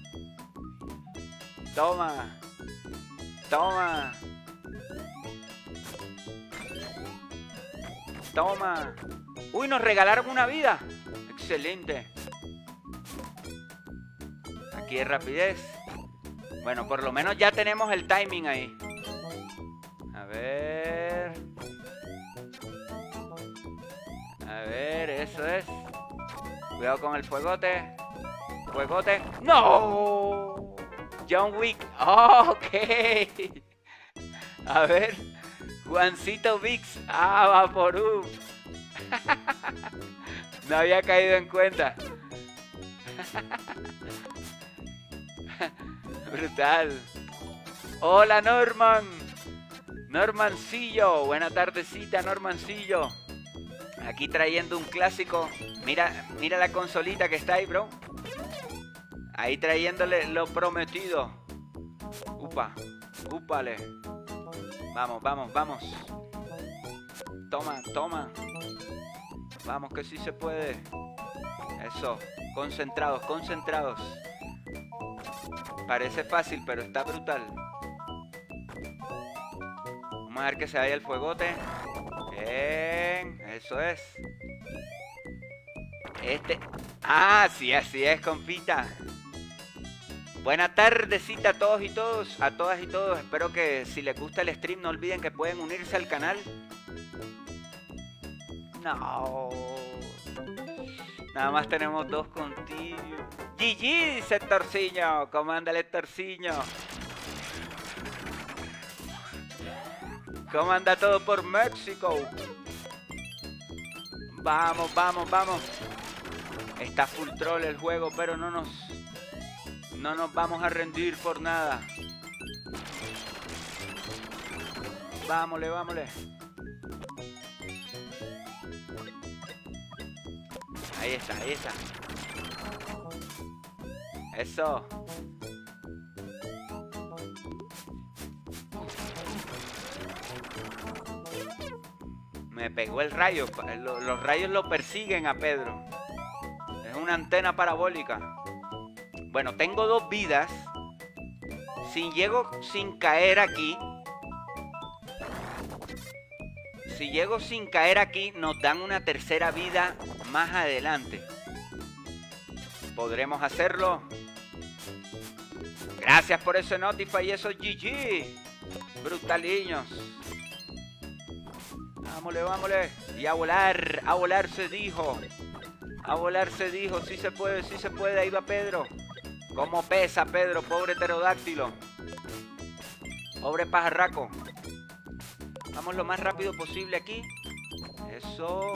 Toma. Toma. Toma. Uy, nos regalaron una vida. Excelente. Aquí es rapidez. Bueno, por lo menos ya tenemos el timing ahí. A ver. A ver, eso es. Cuidado con el fuegote. Fuegote. ¡No! John Wick. Oh, ok. A ver. Juancito Vix. Ah, Vaporub. No había caído en cuenta. Brutal. Hola, Norman. Normancillo. Buena tardecita, Normancillo. Aquí trayendo un clásico. Mira, mira la consolita que está ahí, bro. Ahí trayéndole lo prometido. Upa. Úpale. Vamos, vamos, vamos. Toma, toma. Vamos, que sí se puede. Eso. Concentrados, concentrados. Parece fácil, pero está brutal. Vamos a ver que se vaya el fuegote. Bien, eso es. Ah, sí, así es, compita. Buena tardecita a todos y todos, a todas y todos. Espero que si les gusta el stream no olviden que pueden unirse al canal. No. Nada más tenemos 2 contigo. GG, dice Torciño. Comándale, Torciño. ¿Cómo anda todo por México? Vamos, vamos, vamos. Está full troll el juego, pero no nos vamos a rendir por nada. Vámosle, vámosle. Ahí está, ahí está. Eso. Me pegó el rayo. Los rayos lo persiguen a Pedro. Es una antena parabólica. Bueno, tengo 2 vidas. Si llego sin caer aquí. Si llego sin caer aquí, nos dan una tercera vida más adelante. ¿Podremos hacerlo? Gracias por ese Notify y esos GG. Brutaliños. Vámonos, vámonos. Y a volar se dijo. A volar se dijo. Sí se puede, sí se puede. Ahí va Pedro. ¿Cómo pesa Pedro? Pobre pterodáctilo. Pobre pajarraco. Vamos lo más rápido posible aquí. Eso.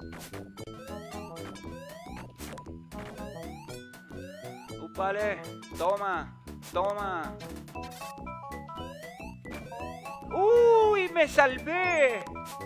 Upale. Toma. Toma. ¡Uy! ¡Me salvé!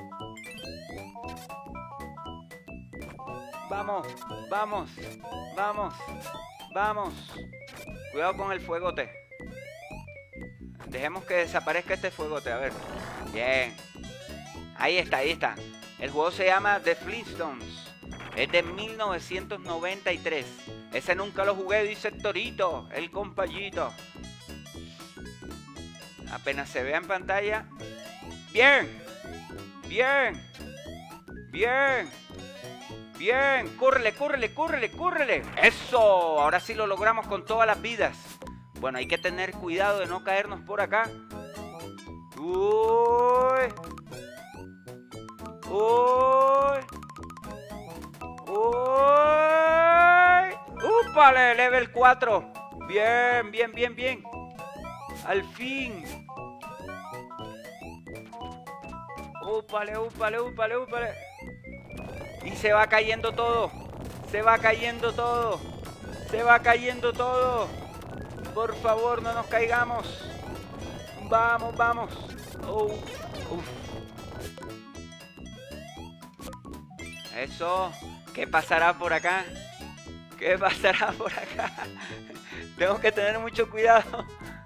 Vamos, vamos, vamos, vamos. Cuidado con el fuegote. Dejemos que desaparezca este fuegote, a ver. Bien. Ahí está, ahí está. El juego se llama The Flintstones. Es de 1993. Ese nunca lo jugué, dice Torito, el compayito. Apenas se vea en pantalla. Bien. Bien. Bien. Bien. Córrele, córrele, córrele, córrele. Eso. Ahora sí lo logramos con todas las vidas. Bueno, hay que tener cuidado de no caernos por acá. Uy. Uy. Uy. ¡Úpale! Level 4. Bien, bien, bien, bien. Al fin. Úpale, úpale, úpale, úpale. Y se va cayendo todo. Se va cayendo todo. Se va cayendo todo. Por favor, no nos caigamos. Vamos, vamos. Oh, uf. Eso. ¿Qué pasará por acá? ¿Qué pasará por acá? Tengo que tener mucho cuidado.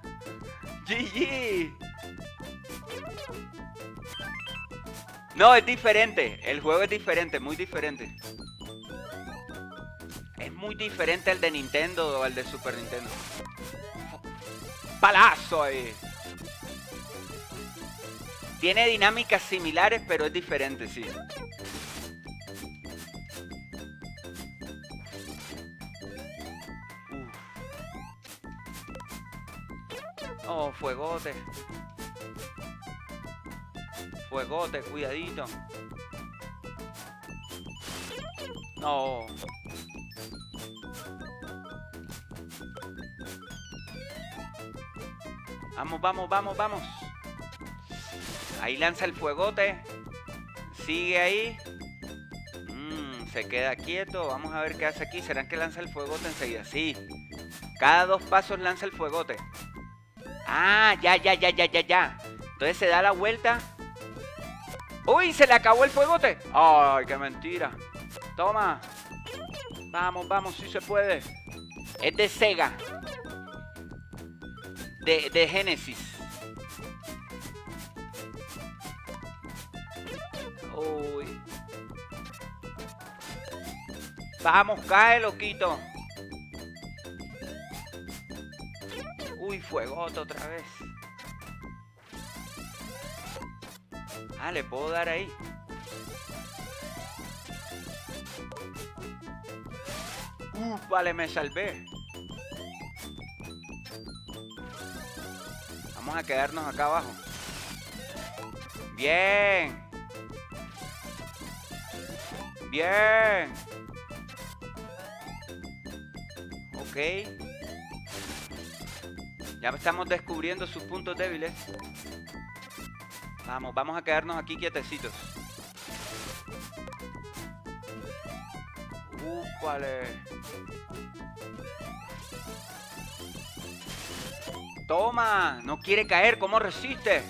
GG. No, es diferente. El juego es diferente, muy diferente. Es muy diferente al de Nintendo o al de Super Nintendo. ¡Palazo ahí! Tiene dinámicas similares, pero es diferente, sí. Oh, fuegote. Fuegote, cuidadito. No. Vamos, vamos, vamos, vamos. Ahí lanza el fuegote. Sigue ahí. Se queda quieto. Vamos a ver qué hace aquí. ¿Será que lanza el fuegote enseguida? Sí. Cada 2 pasos lanza el fuegote. Ah, ya. Entonces se da la vuelta. ¡Uy! Se le acabó el fuegote. ¡Ay, qué mentira! Toma. Vamos, vamos, sí se puede. Es de Sega. De Genesis. Uy. Vamos, cae, loquito. Uy, fuegote otra vez. Ah, le puedo dar ahí. Vale, me salvé. Vamos a quedarnos acá abajo. Bien. Bien. Ok. Ya estamos descubriendo sus puntos débiles. Vamos, vamos a quedarnos aquí quietecitos. Vale. Toma, no quiere caer, ¿cómo resiste?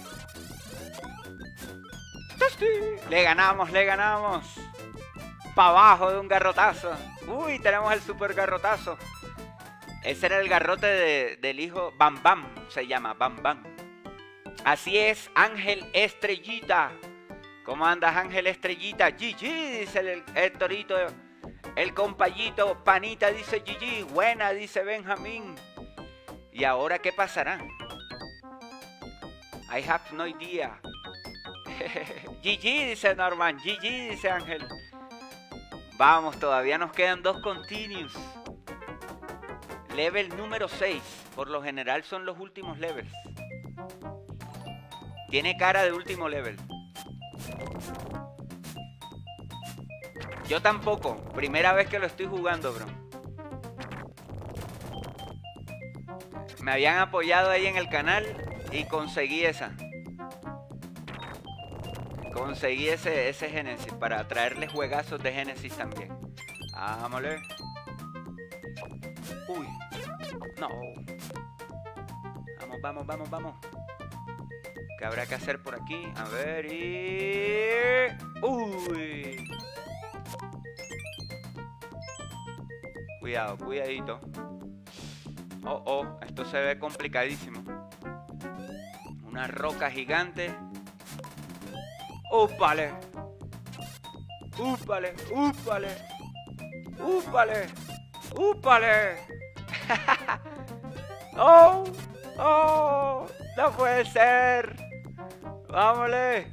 Le ganamos, le ganamos. Para abajo de un garrotazo. Uy, tenemos el super garrotazo. Ese era el garrote del hijo Bam Bam, se llama Bam Bam. Así es, Ángel Estrellita. ¿Cómo andas, Ángel Estrellita? GG, dice el torito. El compayito Panita dice GG. Buena, dice Benjamín. ¿Y ahora qué pasará? I have no idea. GG, dice Norman. GG, dice Ángel. Vamos, todavía nos quedan 2 continues. Level número 6. Por lo general son los últimos levels. Tiene cara de último level. Yo tampoco. Primera vez que lo estoy jugando, bro. Me habían apoyado ahí en el canal y conseguí esa. Conseguí ese Genesis para traerles juegazos de Genesis también. Vámonos. Uy. No. Vamos, vamos, vamos, vamos. ¿Qué habrá que hacer por aquí? A ver y... Uy. Cuidado, cuidadito. Oh, esto se ve complicadísimo. Una roca gigante. ¡Úpale! ¡Úpale! ¡Úpale! ¡Úpale! ¡Úpale! ¡Oh! ¡Oh! ¡No puede ser! ¡Vámonos!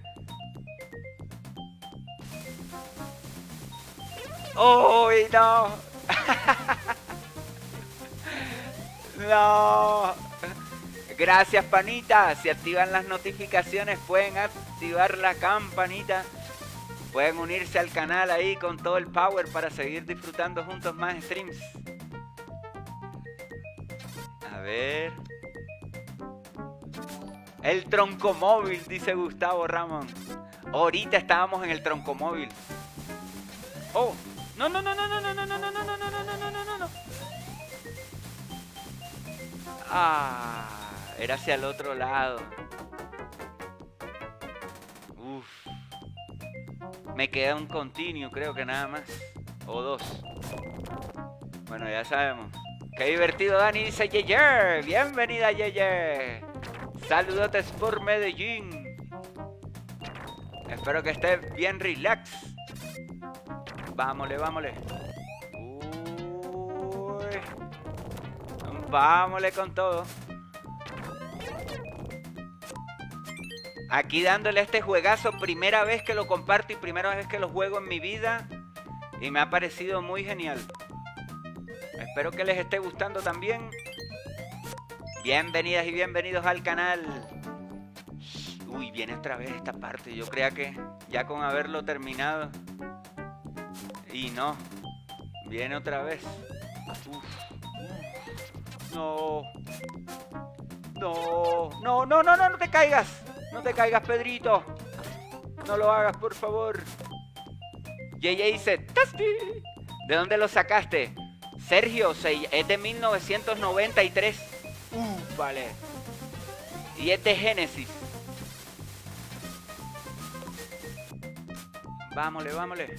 ¡Uy, no! ¡No! Gracias, panita. Si activan las notificaciones, pueden activar la campanita. Pueden unirse al canal ahí con todo el power para seguir disfrutando juntos más streams. A ver. El troncomóvil, dice Gustavo Ramón. Ahorita estábamos en el troncomóvil. Oh, no. Ah, era hacia el otro lado. Me queda un continuo, creo que nada más. O 2. Bueno, ya sabemos. Qué divertido, Dani, dice Yeye. Bienvenida, Yeye. Saludotes por Medellín. Espero que estés bien relax. Vámosle, vámosle. Uy. Vámosle con todo. Aquí dándole este juegazo, primera vez que lo comparto y primera vez que lo juego en mi vida. Y me ha parecido muy genial. Espero que les esté gustando también. Bienvenidas y bienvenidos al canal. Uy, viene otra vez esta parte. Yo creía que ya con haberlo terminado. Y no. Viene otra vez. Uf. No. No. No, no, no, no, no te caigas. No te caigas, Pedrito. No lo hagas, por favor. JJ dice, ¡Tasty! ¿De dónde lo sacaste? Sergio, es de 1993. Vale. Y es de Genesis. Vámosle, vámosle.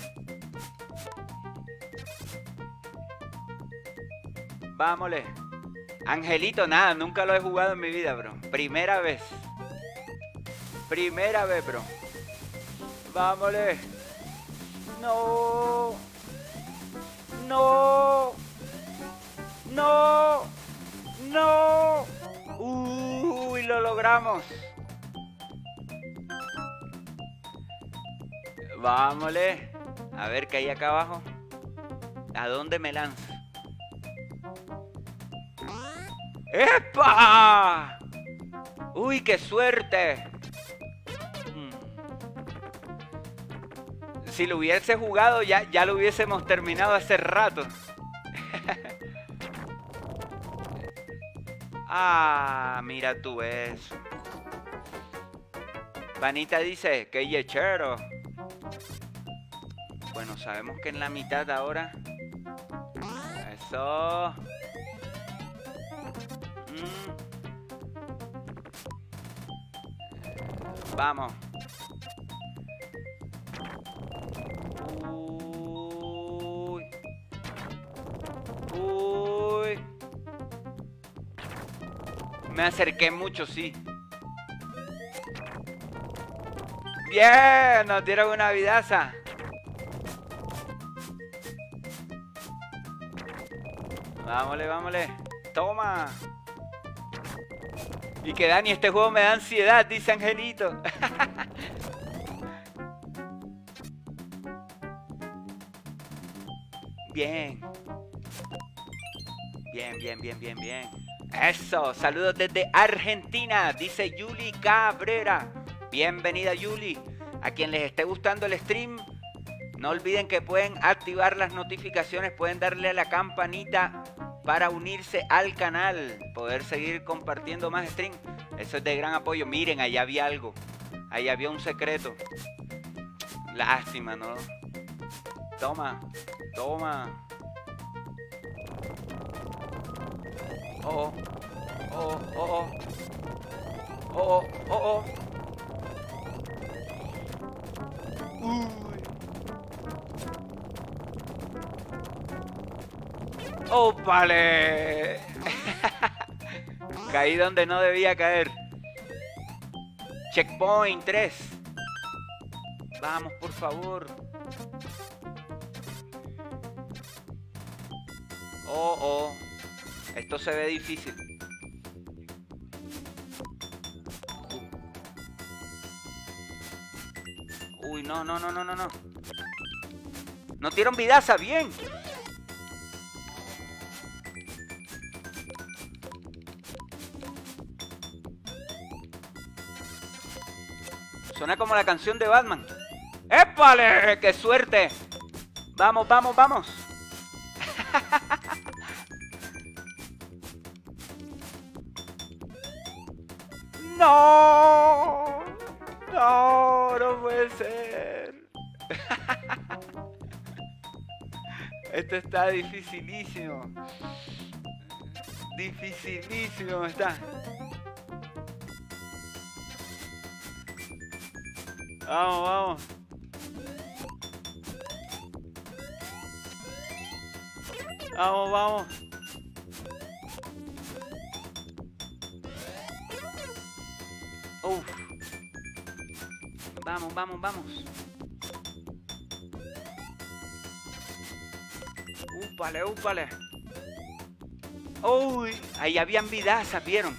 Vámosle. Angelito, nada, nunca lo he jugado en mi vida, bro. Primera vez. Primera vez, bro. Vámosle. No. No. No. No. Uy, lo logramos. Vámosle. A ver qué hay acá abajo. ¿A dónde me lanzo? ¡Epa! ¡Uy, qué suerte! Si lo hubiese jugado, ya lo hubiésemos terminado hace rato. Ah, mira tú eso. Vanita dice, ¡qué yechero! Bueno, sabemos que en la mitad ahora. Eso. Vamos. Uy. Uy. Me acerqué mucho, sí. Bien, nos dieron una vidaza. Vámosle, vámosle. Toma. Y que Dani, este juego me da ansiedad, dice Angelito. Bien. Bien, bien, bien, bien, bien. Eso, saludos desde Argentina, dice Yuli Cabrera. Bienvenida, Yuli. A quien les esté gustando el stream, no olviden que pueden activar las notificaciones, pueden darle a la campanita para unirse al canal, poder seguir compartiendo más stream. Eso es de gran apoyo. Miren, allá había algo. Ahí había un secreto. Lástima, ¿no? Toma, toma. Oh, oh, oh, oh, oh, oh, oh. ¡Oh, vale! Caí donde no debía caer. Checkpoint 3. Vamos, por favor. Oh, oh. Esto se ve difícil. Uy, no, no, no, no, no, no. No dieron vidaza, bien. Suena como la canción de Batman. ¡Épale! ¡Qué suerte! Vamos, vamos, vamos. ¡No! ¡No! ¡No puede ser! Esto está dificilísimo. Dificilísimo está. Vamos, vamos. Vamos, vamos. Uf. Vamos, vamos, vamos. Úpale, úpale. Uy, ahí habían vidazas, ¿vieron?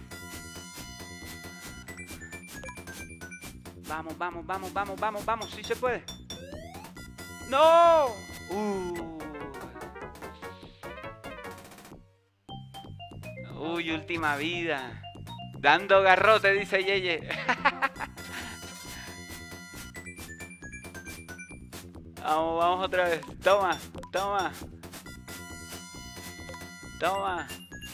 Vamos, vamos, vamos, vamos, vamos, vamos. Sí se puede. ¡No! Uy, última vida. Dando garrote, dice Yeye. Vamos, vamos otra vez. Toma, toma. Toma.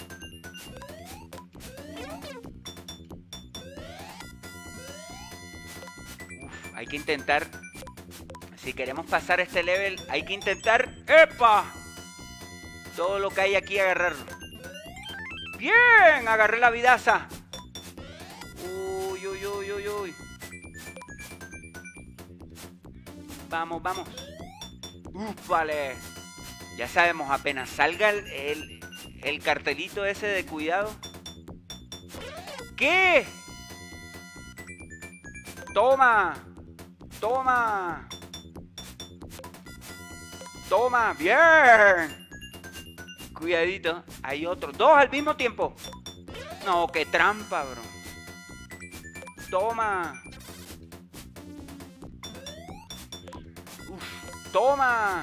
Uf, hay que intentar. Si queremos pasar este level, hay que intentar. ¡Epa! Todo lo que hay aquí, agarrarlo. ¡Bien! Agarré la vidaza. Uy, uy, uy, uy, uy. Vamos, vamos. Vale. Ya sabemos, apenas salga el cartelito ese de cuidado. ¿Qué? Toma. Toma. Toma. Bien. Cuidadito. Hay otro. Dos al mismo tiempo. No, qué trampa, bro. Toma. Uf, toma.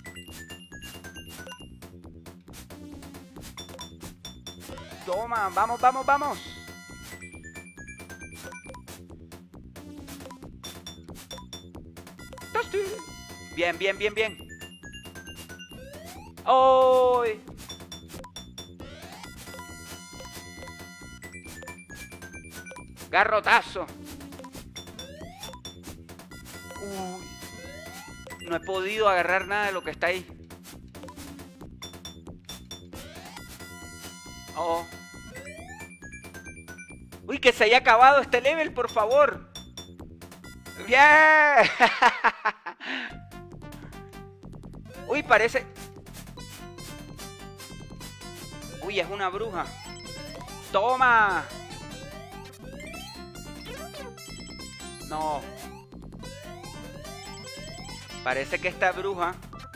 Toma, vamos, vamos, vamos. Bien, bien, bien, bien. ¡Oh! Garrotazo. Uy. No he podido agarrar nada de lo que está ahí. Oh. Uy, que se haya acabado este level, por favor. ¡Bien! Uy, parece... Uy, es una bruja. ¡Toma! No. Parece que esta bruja...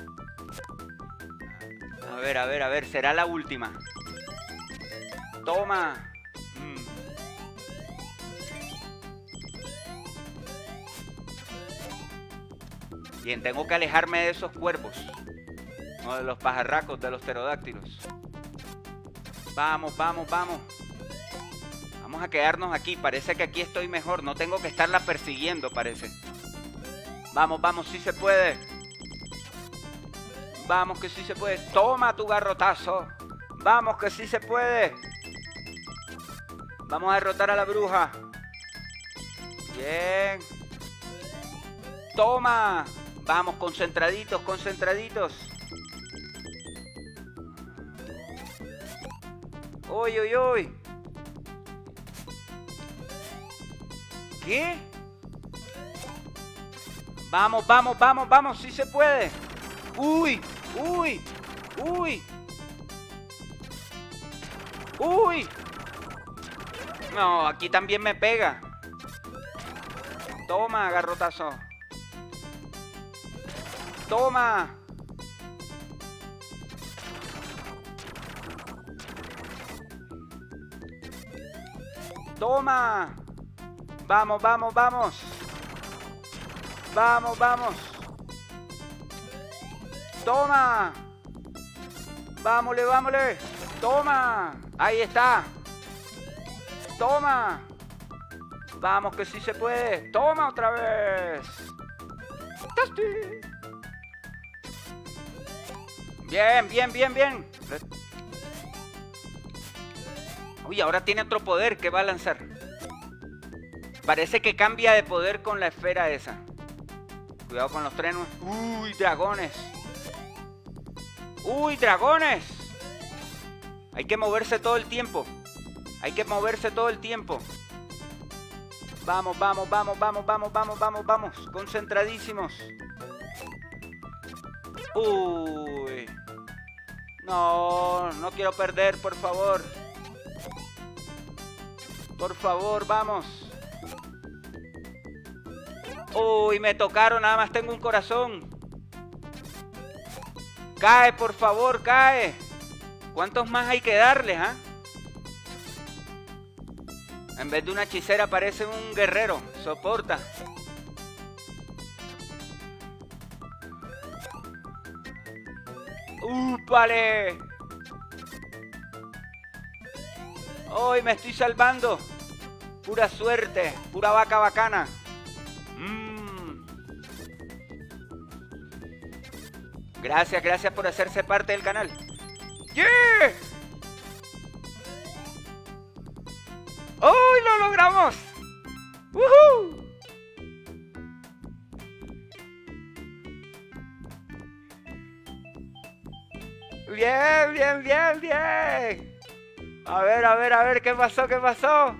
A ver, a ver, a ver. Será la última. ¡Toma! Bien, tengo que alejarme de esos cuervos. No, de los pajarracos, de los pterodáctilos. Vamos, vamos, vamos. Vamos a quedarnos aquí. Parece que aquí estoy mejor. No tengo que estarla persiguiendo, parece. Vamos, vamos, sí se puede. Vamos que sí se puede. Toma tu garrotazo. Vamos que sí se puede. Vamos a derrotar a la bruja. Bien. Toma. Vamos, concentraditos, concentraditos. Uy, uy, uy. ¿Qué? Vamos, vamos, vamos, vamos, sí se puede. Uy, uy, uy. Uy. No, aquí también me pega. Toma, garrotazo. Toma. Toma. Vamos, vamos, vamos. Vamos, vamos. Toma. Vámosle, vámosle. Toma. Ahí está. Toma. Vamos que sí se puede. Toma otra vez. Bien, bien, bien, bien. Uy, ahora tiene otro poder que va a lanzar. Parece que cambia de poder con la esfera esa. Cuidado con los trenos. Uy, dragones. Uy, dragones. Hay que moverse todo el tiempo. Hay que moverse todo el tiempo. Vamos, vamos, vamos, vamos, vamos, vamos, vamos, vamos. Concentradísimos. Uy. No, no quiero perder, por favor. Por favor, vamos. Uy, me tocaron, nada más tengo un corazón. Cae, por favor, cae. ¿Cuántos más hay que darles, ah? En vez de una hechicera parece un guerrero. Soporta. ¡Úpale! ¡Hoy me estoy salvando! Pura suerte, pura vaca bacana. Gracias, gracias por hacerse parte del canal. ¡Yeah! ¡Oh, lo logramos! ¡Woohoo! Bien, bien, bien, bien. A ver, ¿qué pasó? ¿Qué pasó?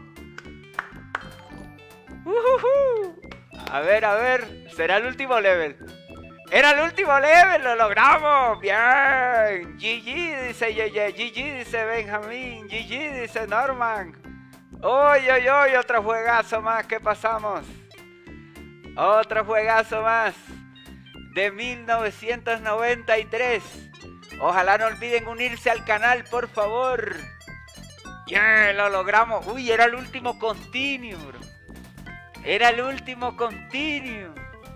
A ver, será el último level. ¡Era el último level! ¡Lo logramos! ¡Bien! GG, dice Yeye. GG, dice Benjamín. GG, dice Norman. ¡Uy, uy, uy! Otro juegazo más que pasamos. Otro juegazo más. De 1993. Ojalá no olviden unirse al canal, por favor. ¡Yeah! ¡Lo logramos! ¡Uy! Era el último continuo, bro. Era el último continuo.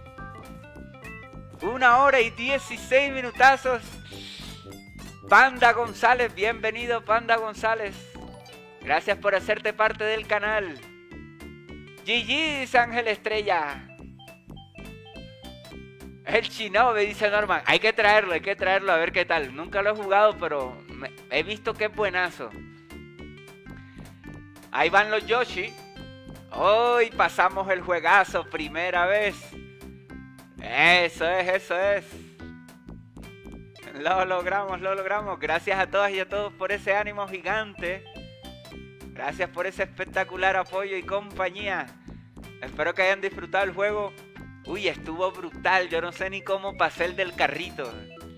1 hora y 16 minutazos. Panda González, bienvenido Panda González. Gracias por hacerte parte del canal. GG, dice Ángel Estrella. El Shinobi, dice Norman. Hay que traerlo a ver qué tal. Nunca lo he jugado, pero he visto que es buenazo. Ahí van los Yoshi. Hoy pasamos el juegazo, primera vez. Eso es. Lo logramos. Gracias a todas y a todos por ese ánimo gigante. Gracias por ese espectacular apoyo y compañía. Espero que hayan disfrutado el juego. Uy, estuvo brutal. Yo no sé ni cómo pasé el del carrito.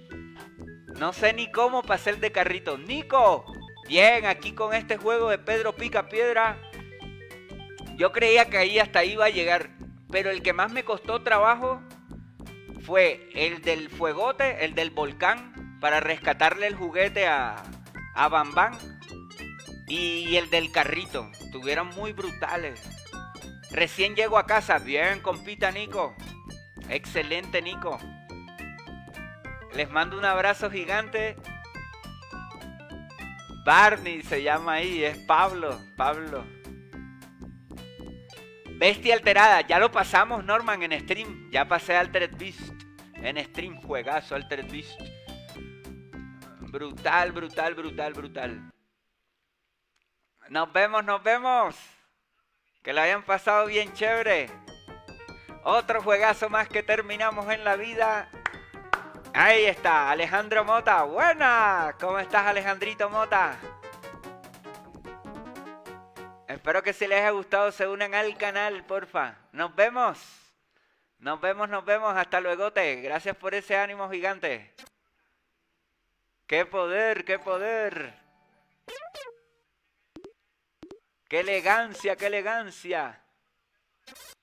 Nico, bien, aquí con este juego de Pedro Picapiedra. Yo creía que ahí hasta iba a llegar. Pero el que más me costó trabajo fue el del fuegote, el del volcán, para rescatarle el juguete a Bam Bam. Y el del carrito. Estuvieron muy brutales. Recién llego a casa. Bien, compita Nico. Excelente, Nico. Les mando un abrazo gigante. Barney se llama ahí. Es Pablo. Bestia alterada. Ya lo pasamos, Norman, en stream. Ya pasé Altered Beast. En stream, juegazo, Altered Beast. Brutal. Nos vemos. Que lo hayan pasado bien chévere. Otro juegazo más que terminamos en la vida. Ahí está, Alejandro Mota. Buena. ¿Cómo estás, Alejandrito Mota? Espero que si les haya gustado se unan al canal, porfa. Nos vemos. Hasta luego. Gracias por ese ánimo gigante. ¡Qué poder! ¡Qué elegancia!